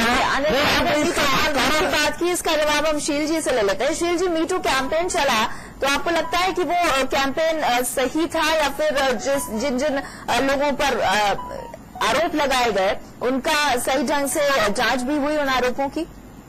बात की, इसका जवाब हम शील जी से ले लेते हैं। शील जी, मी टू कैंपेन चला, तो आपको लगता है कि वो कैंपेन सही था, या फिर जिन लोगों पर आरोप लगाए गए उनका सही ढंग से जांच भी हुई उन आरोपों की?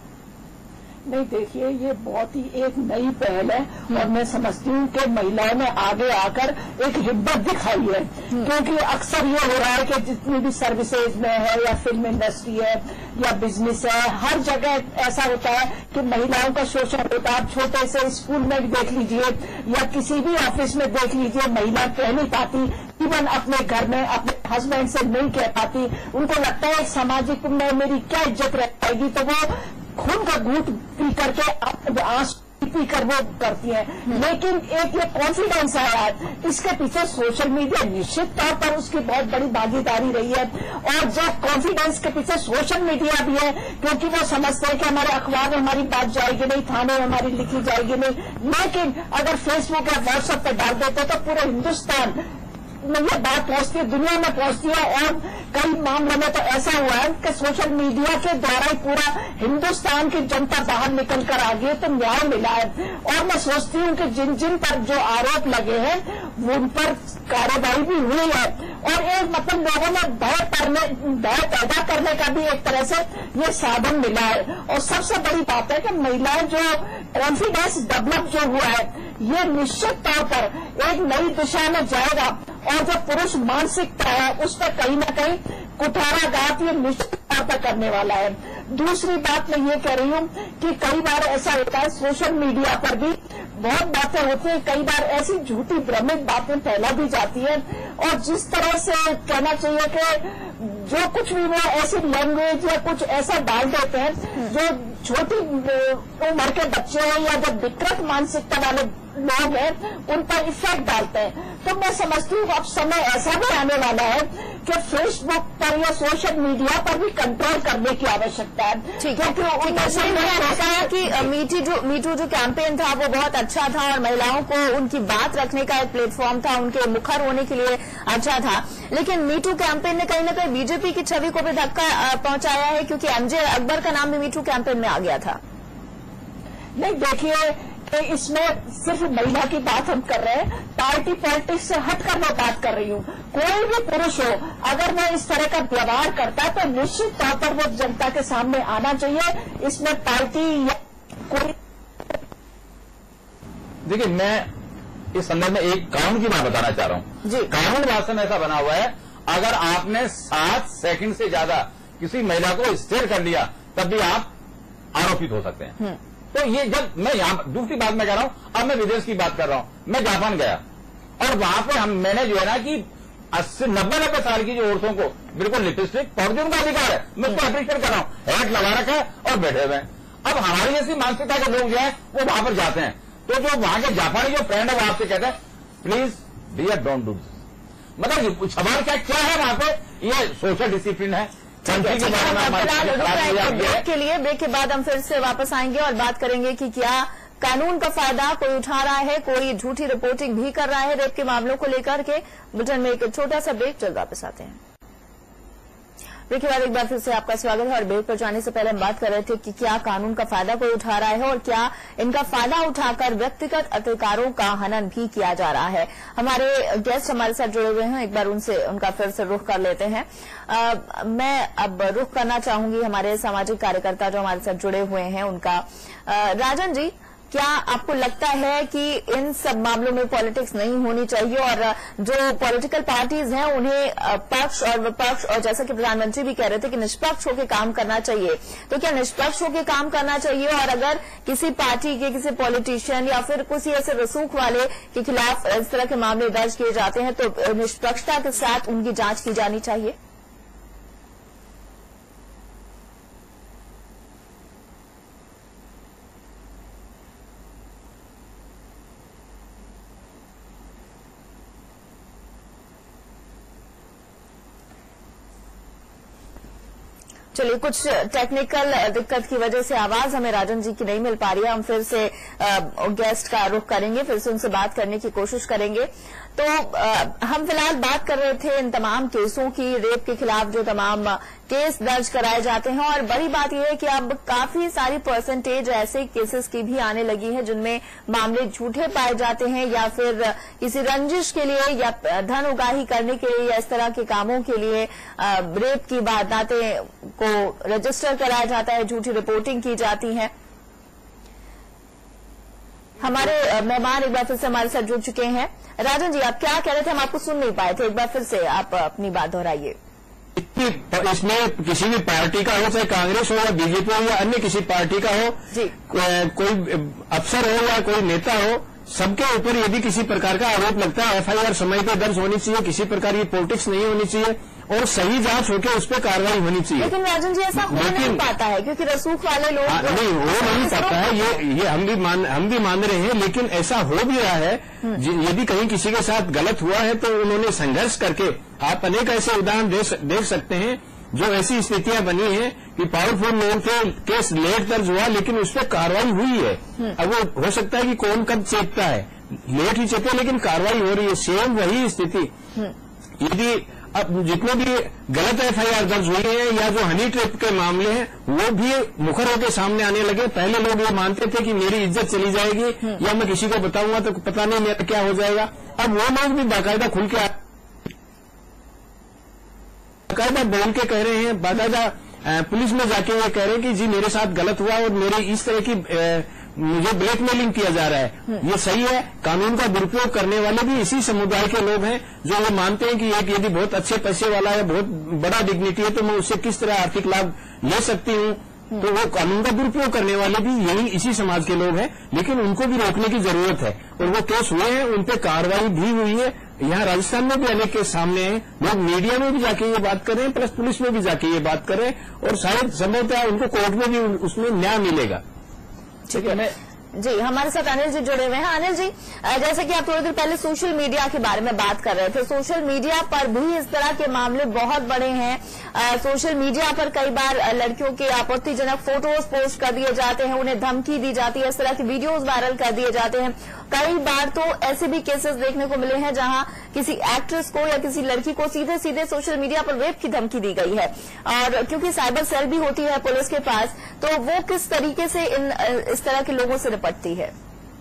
नहीं, देखिए, ये बहुत ही एक नई पहल है और मैं समझती हूँ कि महिलाओं ने आगे आकर एक हिम्मत दिखाई है, क्योंकि अक्सर ये हो रहा है कि जितनी भी सर्विसेज में है या फिल्म इंडस्ट्री है या बिजनेस है, हर जगह ऐसा होता है कि महिलाओं का शोषण होता है। आप छोटे से स्कूल में भी देख लीजिए या किसी भी ऑफिस में देख लीजिए, महिला कह नहीं पाती, इवन अपने घर में अपने हस्बैंड से नहीं कह पाती। उनको लगता है सामाजिक में मेरी क्या इज्जत रह पाएगी, तो वो खून का घूंट पी करके आंसू पी कर वो करती है। लेकिन एक ये कॉन्फिडेंस है, इसके पीछे सोशल मीडिया निश्चित तौर पर उसकी बहुत बड़ी भागीदारी रही है। और जो कॉन्फिडेंस के पीछे सोशल मीडिया भी है, क्योंकि वो समझते हैं कि हमारे अखबार में हमारी बात जाएगी नहीं, थाने में हमारी लिखी जाएगी नहीं। लेकिन अगर फेसबुक या व्हाट्सएप पर डाल देते तो पूरे हिंदुस्तान में ये बात पहुंचती है, दुनिया में पहुंचती है। और कई मामलों में तो ऐसा हुआ है कि सोशल मीडिया के द्वारा ही पूरा हिंदुस्तान की जनता बाहर निकल कर आ गई है, तो न्याय मिला है। और मैं सोचती हूँ कि जिन जिन पर जो आरोप लगे हैं वो उन पर कार्रवाई भी हुई है। और एक मतलब लोगों में भय पैदा करने का भी एक तरह से ये साधन मिला है। और सबसे बड़ी बात है कि महिलाएं जो कॉन्फिडेंस डेवलप जो हुआ है, ये निश्चित तौर पर एक नई दिशा में जाएगा। और जो पुरुष मानसिकता है उस पर कहीं न कहीं कुठाराघात ये निश्चित तौर पर करने वाला है। दूसरी बात मैं ये कह रही हूँ कि कई बार ऐसा होता है सोशल मीडिया पर भी बहुत बातें होती हैं, कई बार ऐसी झूठी भ्रमित बातें फैला भी जाती हैं। और जिस तरह से कहना चाहिए कि जो कुछ भी वो ऐसी लैंग्वेज या कुछ ऐसा डाल देते हैं जो छोटी उम्र के बच्चे हैं या जो विकृत मानसिकता वाले लोग हैं उन पर इफेक्ट डालते हैं। तो मैं समझती हूँ अब समय ऐसा भी आने वाला है कि फेसबुक पर या सोशल मीडिया पर भी कंट्रोल करने की आवश्यकता है। क्योंकि कहा कि मीटू जो कैंपेन था वो बहुत अच्छा था और महिलाओं को उनकी बात रखने का एक प्लेटफॉर्म था, उनके मुखर होने के लिए अच्छा था। लेकिन मीटू कैंपेन ने कहीं न कहीं बीजेपी की छवि को भी धक्का पहुंचाया है, क्योंकि एमजे अकबर का नाम भी मीटू कैंपेन में आ गया था। नहीं, देखिए, इसमें सिर्फ महिला की बात हम कर रहे हैं, पार्टी पॉलिटिक्स से हटकर मैं बात कर रही हूँ। कोई भी पुरुष हो अगर मैं इस तरह का व्यवहार करता है तो निश्चित तौर पर वो जनता के सामने आना चाहिए। इसमें पार्टी या कोई, देखिए, मैं इस संदर्भ में एक कानून की बात बताना चाह रहा हूँ जी। कानून वास्तव में ऐसा बना हुआ है, अगर आपने 7 सेकंड से ज्यादा किसी महिला को स्टेयर कर लिया तब भी आप आरोपित हो सकते हैं। तो ये जब मैं यहाँ दूसरी बात मैं कह रहा हूँ, अब मैं विदेश की बात कर रहा हूँ। मैं जापान गया और वहां पे मैंने जो है ना कि 80-90 साल की जो औरतों को बिल्कुल लिपस्टिक पाउडर उनका अधिकार है, मैं उसको अप्रिशिएट कर रहा हूँ, हैट लगा रखा है और बैठे हुए हैं। अब हमारी जैसी मानसिकता के लोग जो है वो वहां पर जाते हैं, तो जो वहां के जापानी जो फ्रेंड है वो आपसे कहते हैं please dear don't do this. मतलब सवाल क्या है वहां पे, ये सोशल डिसिप्लिन है। ब्रेक के बाद हम फिर से वापस आएंगे और बात करेंगे कि क्या कानून का फायदा कोई उठा रहा है, कोई झूठी रिपोर्टिंग भी कर रहा है रेप के मामलों को लेकर के। बुलेटिन में एक छोटा सा ब्रेक, जल्द वापस आते हैं। ब्रेक के बाद एक बार फिर से आपका स्वागत है। और ब्रेक पर जाने से पहले हम बात कर रहे थे कि क्या कानून का फायदा कोई उठा रहा है और क्या इनका फायदा उठाकर व्यक्तिगत अधिकारों का हनन भी किया जा रहा है। हमारे गेस्ट हमारे साथ जुड़े हुए हैं, एक बार उनका फिर से रुख कर लेते हैं। मैं अब रुख करना चाहूंगी हमारे सामाजिक कार्यकर्ता जो हमारे साथ जुड़े हुए हैं उनका। राजन जी, क्या आपको लगता है कि इन सब मामलों में पॉलिटिक्स नहीं होनी चाहिए और जो पॉलिटिकल पार्टीज हैं उन्हें पक्ष और विपक्ष, और जैसा कि प्रधानमंत्री भी कह रहे थे कि निष्पक्ष होकर काम करना चाहिए, तो क्या निष्पक्ष होकर काम करना चाहिए? और अगर किसी पार्टी के किसी पॉलिटिशियन या फिर किसी ऐसे रसूख वाले के खिलाफ इस तरह के मामले दर्ज किए जाते हैं तो निष्पक्षता के साथ उनकी जांच की जानी चाहिए? चलिए, कुछ टेक्निकल दिक्कत की वजह से आवाज हमें राजन जी की नहीं मिल पा रही है। हम फिर से गेस्ट का रुख करेंगे, फिर से उनसे बात करने की कोशिश करेंगे। तो हम फिलहाल बात कर रहे थे इन तमाम केसों की, रेप के खिलाफ जो तमाम केस दर्ज कराए जाते हैं, और बड़ी बात यह है कि अब काफी सारी परसेंटेज ऐसे केसेस की भी आने लगी है जिनमें मामले झूठे पाए जाते हैं, या फिर किसी रंजिश के लिए या धन उगाही करने के लिए या इस तरह के कामों के लिए रेप की वारदातें को रजिस्टर कराया जाता है, झूठी रिपोर्टिंग की जाती है। हमारे मेहमान एक बार फिर से हमारे साथ जुड़ चुके हैं। राजन जी, आप क्या कह रहे थे? हम आपको सुन नहीं पाए थे, एक बार फिर से आप अपनी बात दोहराइए। इसमें किसी भी पार्टी का हो, चाहे कांग्रेस हो या बीजेपी हो या अन्य किसी पार्टी का हो, कोई अफसर हो या कोई नेता हो, सबके ऊपर यदि किसी प्रकार का आरोप लगता है, एफआईआर समय पर दर्ज होनी चाहिए, किसी प्रकार की पॉलिटिक्स नहीं होनी चाहिए और सही जांच होकर उस पर कार्रवाई होनी चाहिए। लेकिन राजन जी ऐसा हो नहीं पाता है, क्योंकि रसूख वाले लोग नहीं हो नहीं पाता है, ये हम भी मान रहे हैं, लेकिन ऐसा हो भी रहा है। यदि कहीं किसी के साथ गलत हुआ है तो उन्होंने संघर्ष करके, आप अनेक ऐसे उदाहरण देख सकते हैं जो ऐसी स्थितियां बनी हैं कि पावरफुल लोगों के केस लेट दर्ज हुआ लेकिन उस पर कार्रवाई हुई है। अब वो हो सकता है कि कौन कब चेपता है, लेट ही चेपे लेकिन कार्रवाई हो रही है। सेम वही स्थिति यदि अब जितने भी गलत एफआईआर दर्ज हुई है या जो हनी ट्रैप के मामले हैं वो भी मुखर होकर सामने आने लगे। पहले लोग ये मानते थे कि मेरी इज्जत चली जाएगी या मैं किसी को बताऊंगा तो पता नहीं मेरा क्या हो जाएगा। अब वो लोग भी बाकायदा खुल के बाकायदा बोल के कह रहे हैं, बाकायदा पुलिस में जाके ये कह रहे हैं कि जी मेरे साथ गलत हुआ और मेरी इस तरह की मुझे ब्लैकमेलिंग किया जा रहा है। ये सही है। कानून का दुरुपयोग करने वाले भी इसी समुदाय के लोग हैं जो ये मानते हैं कि एक यदि बहुत अच्छे पैसे वाला है, बहुत बड़ा डिग्निटी है, तो मैं उससे किस तरह आर्थिक लाभ ले सकती हूँ। तो वो कानून का दुरुपयोग करने वाले भी यही इसी समाज के लोग हैं, लेकिन उनको भी रोकने की जरूरत है। और वो केस हुए हैं, उन पर कार्रवाई भी हुई है। यहाँ राजस्थान में भी अनेक केस सामने हैं। लोग मीडिया में भी जाके ये बात कर रहे हैं, प्लस पुलिस में भी जाके ये बात कर रहे हैं, और शायद संभवतः उनको कोर्ट में भी उसमें न्याय मिलेगा। ठीक है जी, हमारे साथ अनिल जी जुड़े हुए हैं। अनिल जी, जैसे कि आप थोड़ी देर पहले सोशल मीडिया के बारे में बात कर रहे थे, सोशल मीडिया पर भी इस तरह के मामले बहुत बड़े हैं। सोशल मीडिया पर कई बार लड़कियों के आपत्तिजनक फोटोज पोस्ट कर दिए जाते हैं, उन्हें धमकी दी जाती है, इस तरह की वीडियोज वायरल कर दिए जाते हैं। कई बार तो ऐसे भी केसेस देखने को मिले हैं जहां किसी एक्ट्रेस को या किसी लड़की को सीधे सीधे सोशल मीडिया पर रेप की धमकी दी गई है। और क्योंकि साइबर सेल भी होती है पुलिस के पास, तो वो किस तरीके से इस तरह के लोगों से निपटती है?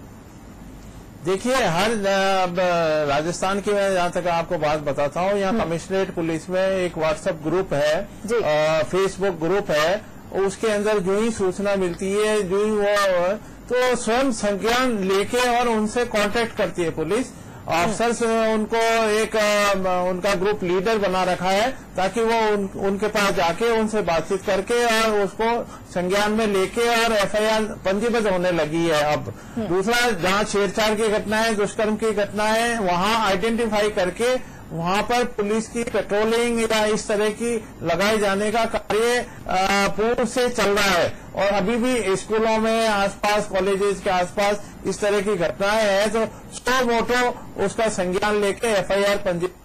देखिए, हर राजस्थान की मैं जहां तक आपको बात बताता हूं, यहाँ कमिश्नरेट पुलिस में एक व्हाट्सएप ग्रुप है, फेसबुक ग्रुप है। उसके अंदर जो ही सूचना मिलती है, जो ही वो तो स्वयं संज्ञान लेके और उनसे कांटेक्ट करती है पुलिस। अफसर्स उनको एक उनका ग्रुप लीडर बना रखा है ताकि वो उनके पास जाके उनसे बातचीत करके और उसको संज्ञान में लेके और एफआईआर पंजीबद्ध होने लगी है। अब दूसरा, जहां छेड़छाड़ की घटना है, दुष्कर्म की घटना है, वहां आइडेंटिफाई करके वहां पर पुलिस की पेट्रोलिंग या इस तरह की लगाए जाने का कार्य पूर्ण से चल रहा है। और अभी भी स्कूलों में आसपास, कॉलेजेस के आसपास इस तरह की घटनाएं हैं, तो सो मोटो उसका संज्ञान लेके एफआईआर पंजीबद्ध।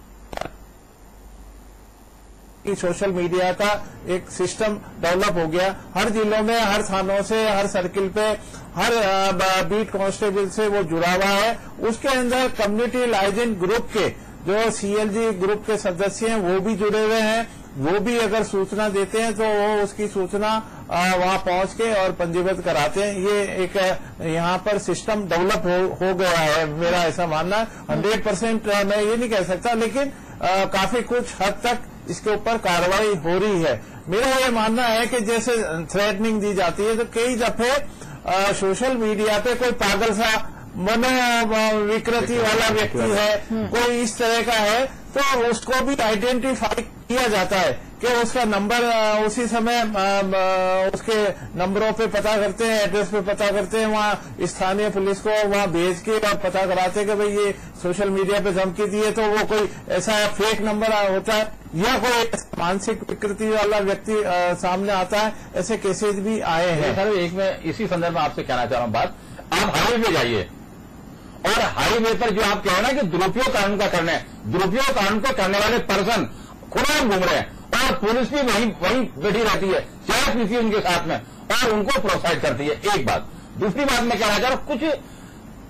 सोशल मीडिया का एक सिस्टम डेवलप हो गया। हर जिलों में, हर थानों से, हर सर्किल पे, हर बीट कांस्टेबल से वो जुड़ा हुआ है। उसके अंदर कम्युनिटी लाइजेंट ग्रुप के जो सीएलजी ग्रुप के सदस्य हैं वो भी जुड़े हुए हैं। वो भी अगर सूचना देते हैं तो वो उसकी सूचना वहां पहुंच के और पंजीबद्ध कराते हैं। ये एक यहाँ पर सिस्टम डेवलप हो गया है, मेरा ऐसा मानना है। 100% मैं ये नहीं कह सकता, लेकिन काफी कुछ हद तक इसके ऊपर कार्रवाई हो रही है। मेरा ये मानना है कि जैसे थ्रेटनिंग दी जाती है, तो कई दफे सोशल मीडिया पे कोई पागल सा मनोविकृति वाला व्यक्ति है, कोई इस तरह का है, तो उसको भी आइडेंटिफाई किया जाता है कि उसका नंबर उसी समय उसके नंबरों पे पता करते हैं, एड्रेस पे पता करते हैं, वहाँ स्थानीय पुलिस को वहाँ भेज के और पता कराते हैं कि भाई ये सोशल मीडिया पे धमकी दी है, तो वो कोई ऐसा फेक नंबर होता है या कोई मानसिक विकृति वाला व्यक्ति सामने आता है। ऐसे केसेज भी आए हैं। सर, एक मैं इसी संदर्भ में आपसे कहना चाह रहा हूँ बात, आप हाईवे पे जाइए और हाईवे पर जो आप कह रहे हैं ना कि दुरुपयोग कानून का करना है, दुरुपयोग कानून को करने वाले पर्सन खुद घूम रहे हैं और पुलिस भी वहीं बैठी रहती है, चाय पीती है उनके साथ में और उनको प्रोत्साहित करती है। एक बात। दूसरी बात मैं कहना चाह रहा हूं, कुछ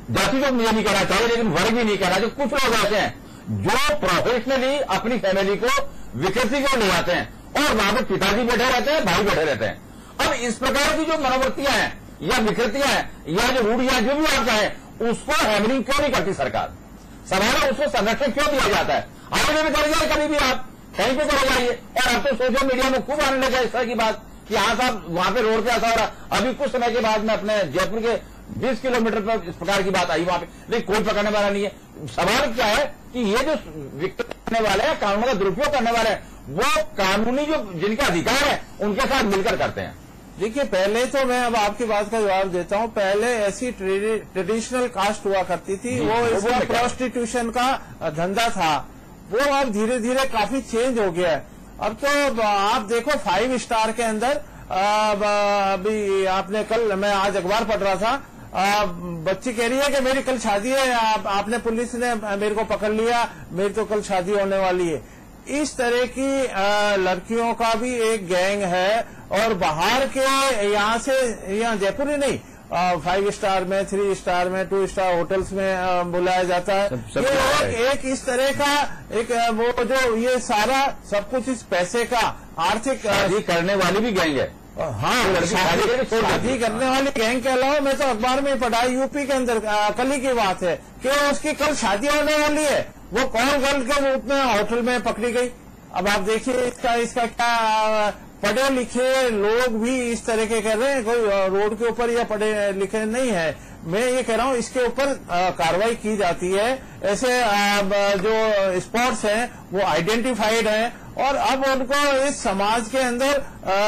जाति तो मुझे नहीं कहना चाहिए, लेकिन वर्ग भी नहीं कहना चाहिए। कुछ लोग ऐसे हैं जो प्रोफेशनली अपनी फैमिली को विकृति को ले आते हैं और वहां पर पिताजी बैठे रहते हैं, भाई बैठे रहते हैं। अब इस प्रकार की जो मनोवृत्तियां हैं या विकृतियां हैं या जो रूढ़ियां जो भी आप चाहें, उसको हैमरिंग क्यों नहीं करती सरकार? सवाल है उसको संरक्षण क्यों दिया जाता है? आगे भी कर जाए, कभी भी आप कहीं पे चले जाइए। और अब तो सोशल मीडिया में खूब आने लगा इस तरह की बात कि हाँ साहब वहां पे रोड पे ऐसा हो रहा। अभी कुछ समय के बाद में अपने जयपुर के 20 किलोमीटर पर इस प्रकार की बात आई वहां पे, लेकिन कोई पकड़ने वाला नहीं है। सवाल क्या है कि ये जो विकृत करने वाले हैं, कानून का दुरुपयोग करने वाले हैं, वो कानूनी जो जिनके अधिकार है उनके साथ मिलकर करते हैं। देखिए, पहले तो मैं अब आपकी बात का जवाब देता हूं। पहले ऐसी ट्रेडिशनल कास्ट हुआ करती थी, वो इसका प्रोस्टिट्यूशन का धंधा था, वो अब धीरे धीरे काफी चेंज हो गया है। अब तो आप देखो 5 स्टार के अंदर अभी आपने कल, मैं आज अखबार पढ़ रहा था, बच्ची कह रही है कि मेरी कल शादी है, आपने पुलिस ने मेरे को पकड़ लिया, मेरी तो कल शादी होने वाली है। इस तरह की लड़कियों का भी एक गैंग है और बाहर के यहाँ से, यहाँ जयपुर ही नहीं, 5 स्टार में, 3 स्टार में, 2 स्टार होटल्स में बुलाया जाता है। ये एक इस तरह का एक वो जो ये सारा सब कुछ इस पैसे का आर्थिक करने वाली भी गैंग है। हाँ, शादी करने वाली गैंग के अलावा मैं तो अखबार में पढ़ा, यूपी के अंदर कल ही की बात है कि उसकी कल शादी होने वाली है, वो कॉल गर्ल के रूप में होटल में पकड़ी गई। अब आप देखिए इसका क्या, पढ़े लिखे लोग भी इस तरह के कर रहे हैं, कोई रोड के ऊपर या पढ़े लिखे नहीं है। मैं ये कह रहा हूँ इसके ऊपर कार्रवाई की जाती है। ऐसे जो स्पॉट्स हैं वो आइडेंटिफाइड हैं और अब उनको इस समाज के अंदर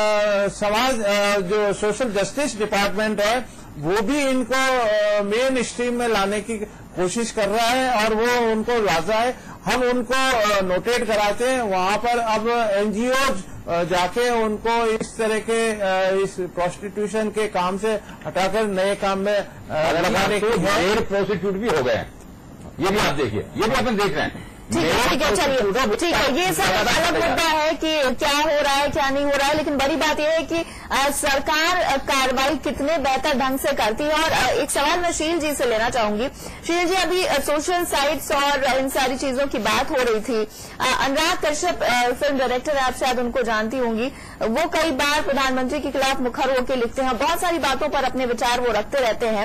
जो सोशल जस्टिस डिपार्टमेंट है वो भी इनको मेन स्ट्रीम में लाने की कोशिश कर रहा है और वो उनको लाता है। हम उनको नोटेट कराते हैं, वहां पर अब एनजीओ जाके उनको इस तरह के इस प्रोस्टिट्यूशन के काम से हटाकर नए काम में लगाने की है। प्रोस्टिट्यूट भी हो गए हैं, ये भी आप देखिए, ये भी अपन देख रहे हैं। ठीक है, चलिए ठीक है, ये सब अलग मुद्दा है कि क्या हो रहा है क्या नहीं हो रहा है, लेकिन बड़ी बात यह है कि सरकार कार्रवाई कितने बेहतर ढंग से करती है। और एक सवाल मैं शील जी से लेना चाहूंगी। शील जी, अभी सोशल साइट्स और इन सारी चीजों की बात हो रही थी। अनुराग कश्यप फिल्म डायरेक्टर है, आप शायद उनको जानती होंगी। वो कई बार प्रधानमंत्री के खिलाफ मुखर होकर लिखते हैं, बहुत सारी बातों पर अपने विचार वो रखते रहते हैं।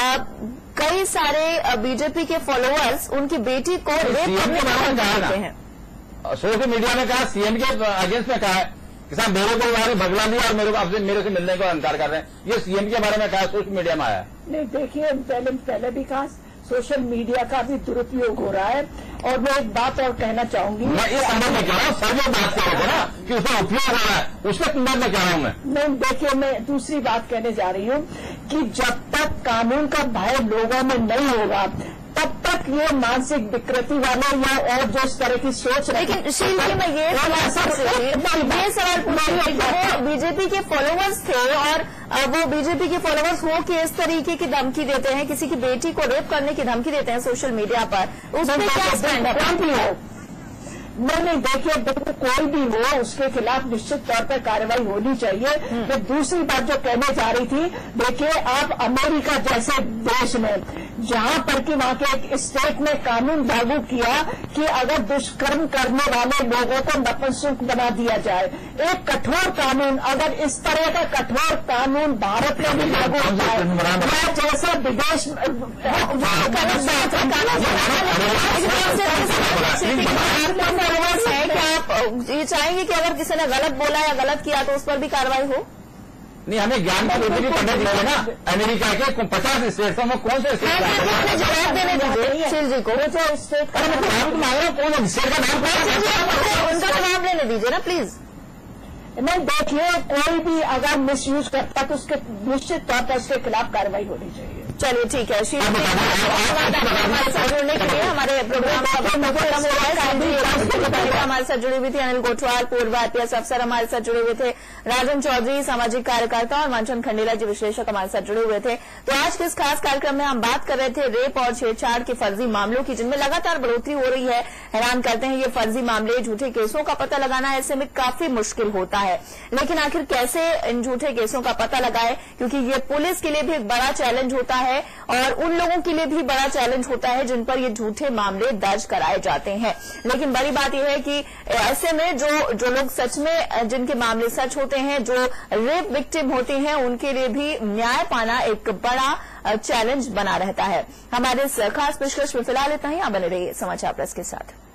कई सारे बीजेपी के फॉलोअर्स उनकी बेटी को रेप करने का हैं। सोशल मीडिया में कहा, सीएम के अगेंस्ट में कहा है कि साहब मेरे को बारे भगला दिया और मेरे से मिलने को इनकार कर रहे हैं। ये सीएम के बारे में कहा, सोशल मीडिया में आया। नहीं, देखिए, पहले भी कहा सोशल मीडिया का भी दुरुपयोग हो रहा है। और मैं एक बात और कहना चाहूंगी, मैं इस संबंध में कह रहा हूँ, सर जो बात कर रहे ना कि उसका उपयोग हो रहा है, उसके संबंध में कह रहा हूँ मैं। नहीं, देखिए, मैं दूसरी बात कहने जा रही हूँ कि जब तक कानून का भय लोगों में नहीं होगा तब तक ये मानसिक विकृति वाले या और जो इस तरह की सोच। लेकिन शील जी, मैं ये सवाल पूछ रही हूँ, वो बीजेपी के फॉलोअर्स थे और वो बीजेपी के फॉलोअर्स हो कि इस तरीके की धमकी देते हैं, किसी की बेटी को रेप करने की धमकी देते हैं सोशल मीडिया पर, उसमें क्या स्टैंड है? नहीं, देखिए, कोई भी हो उसके खिलाफ निश्चित तौर पर कार्रवाई होनी चाहिए। मैं दूसरी बात जो कहने जा रही थी, देखिए, आप अमेरिका जैसे देश में जहां पर कि वहां के एक स्टेट ने कानून लागू किया कि अगर दुष्कर्म करने वाले लोगों को नपुंसक बना दिया जाए, एक कठोर कानून, अगर इस तरह का कठोर कानून भारत में भी लागू हो जाए, जैसा विदेश है कि आप ये चाहेंगे कि अगर किसी ने गलत बोला या गलत किया तो उस पर भी कार्रवाई हो? नहीं, हमें ज्ञान की रोटी भी पढ़ने चाहिए ना। अमेरिका के 50 स्टेट्स में कौन से स्टेट जवाब देने दीजिए शील जी को, जो स्टेट का कौन स्टेट का नाम, उनका जवाब लेने दीजिए ना प्लीज। नहीं, देखिए, कोई भी अगर मिसयूज करता तो उसके निश्चित तौर पर उसके खिलाफ कार्रवाई होनी चाहिए। चलिए ठीक है, शील जी हमारे साथ जुड़ने के लिए, हमारे प्रोग्राम हमारे साथ जुड़ी हुई थी अनिल कोटवाल, पूर्व IPS अफसर हमारे साथ जुड़े हुए थे, राजन चौधरी सामाजिक कार्यकर्ता और मंचन खंडेला जी विश्लेषक हमारे साथ जुड़े हुए थे। तो आज के इस खास कार्यक्रम में हम बात कर रहे थे रेप और छेड़छाड़ के फर्जी मामलों की, जिनमें लगातार बढ़ोतरी हो रही है। हैरान करते हैं ये फर्जी मामले, झूठे केसों का पता लगाना ऐसे में काफी मुश्किल होता है। लेकिन आखिर कैसे इन झूठे केसों का पता लगाए, क्योंकि ये पुलिस के लिए भी एक बड़ा चैलेंज होता है। है और उन लोगों के लिए भी बड़ा चैलेंज होता है जिन पर ये झूठे मामले दर्ज कराए जाते हैं। लेकिन बड़ी बात यह है कि ऐसे में जो लोग सच में जिनके मामले सच होते हैं, जो रेप विक्टिम होते हैं, उनके लिए भी न्याय पाना एक बड़ा चैलेंज बना रहता है। हमारे इस खास पेशकश में फिलहाल इतना ही। आप बने रहिए समाचार प्रेस के साथ।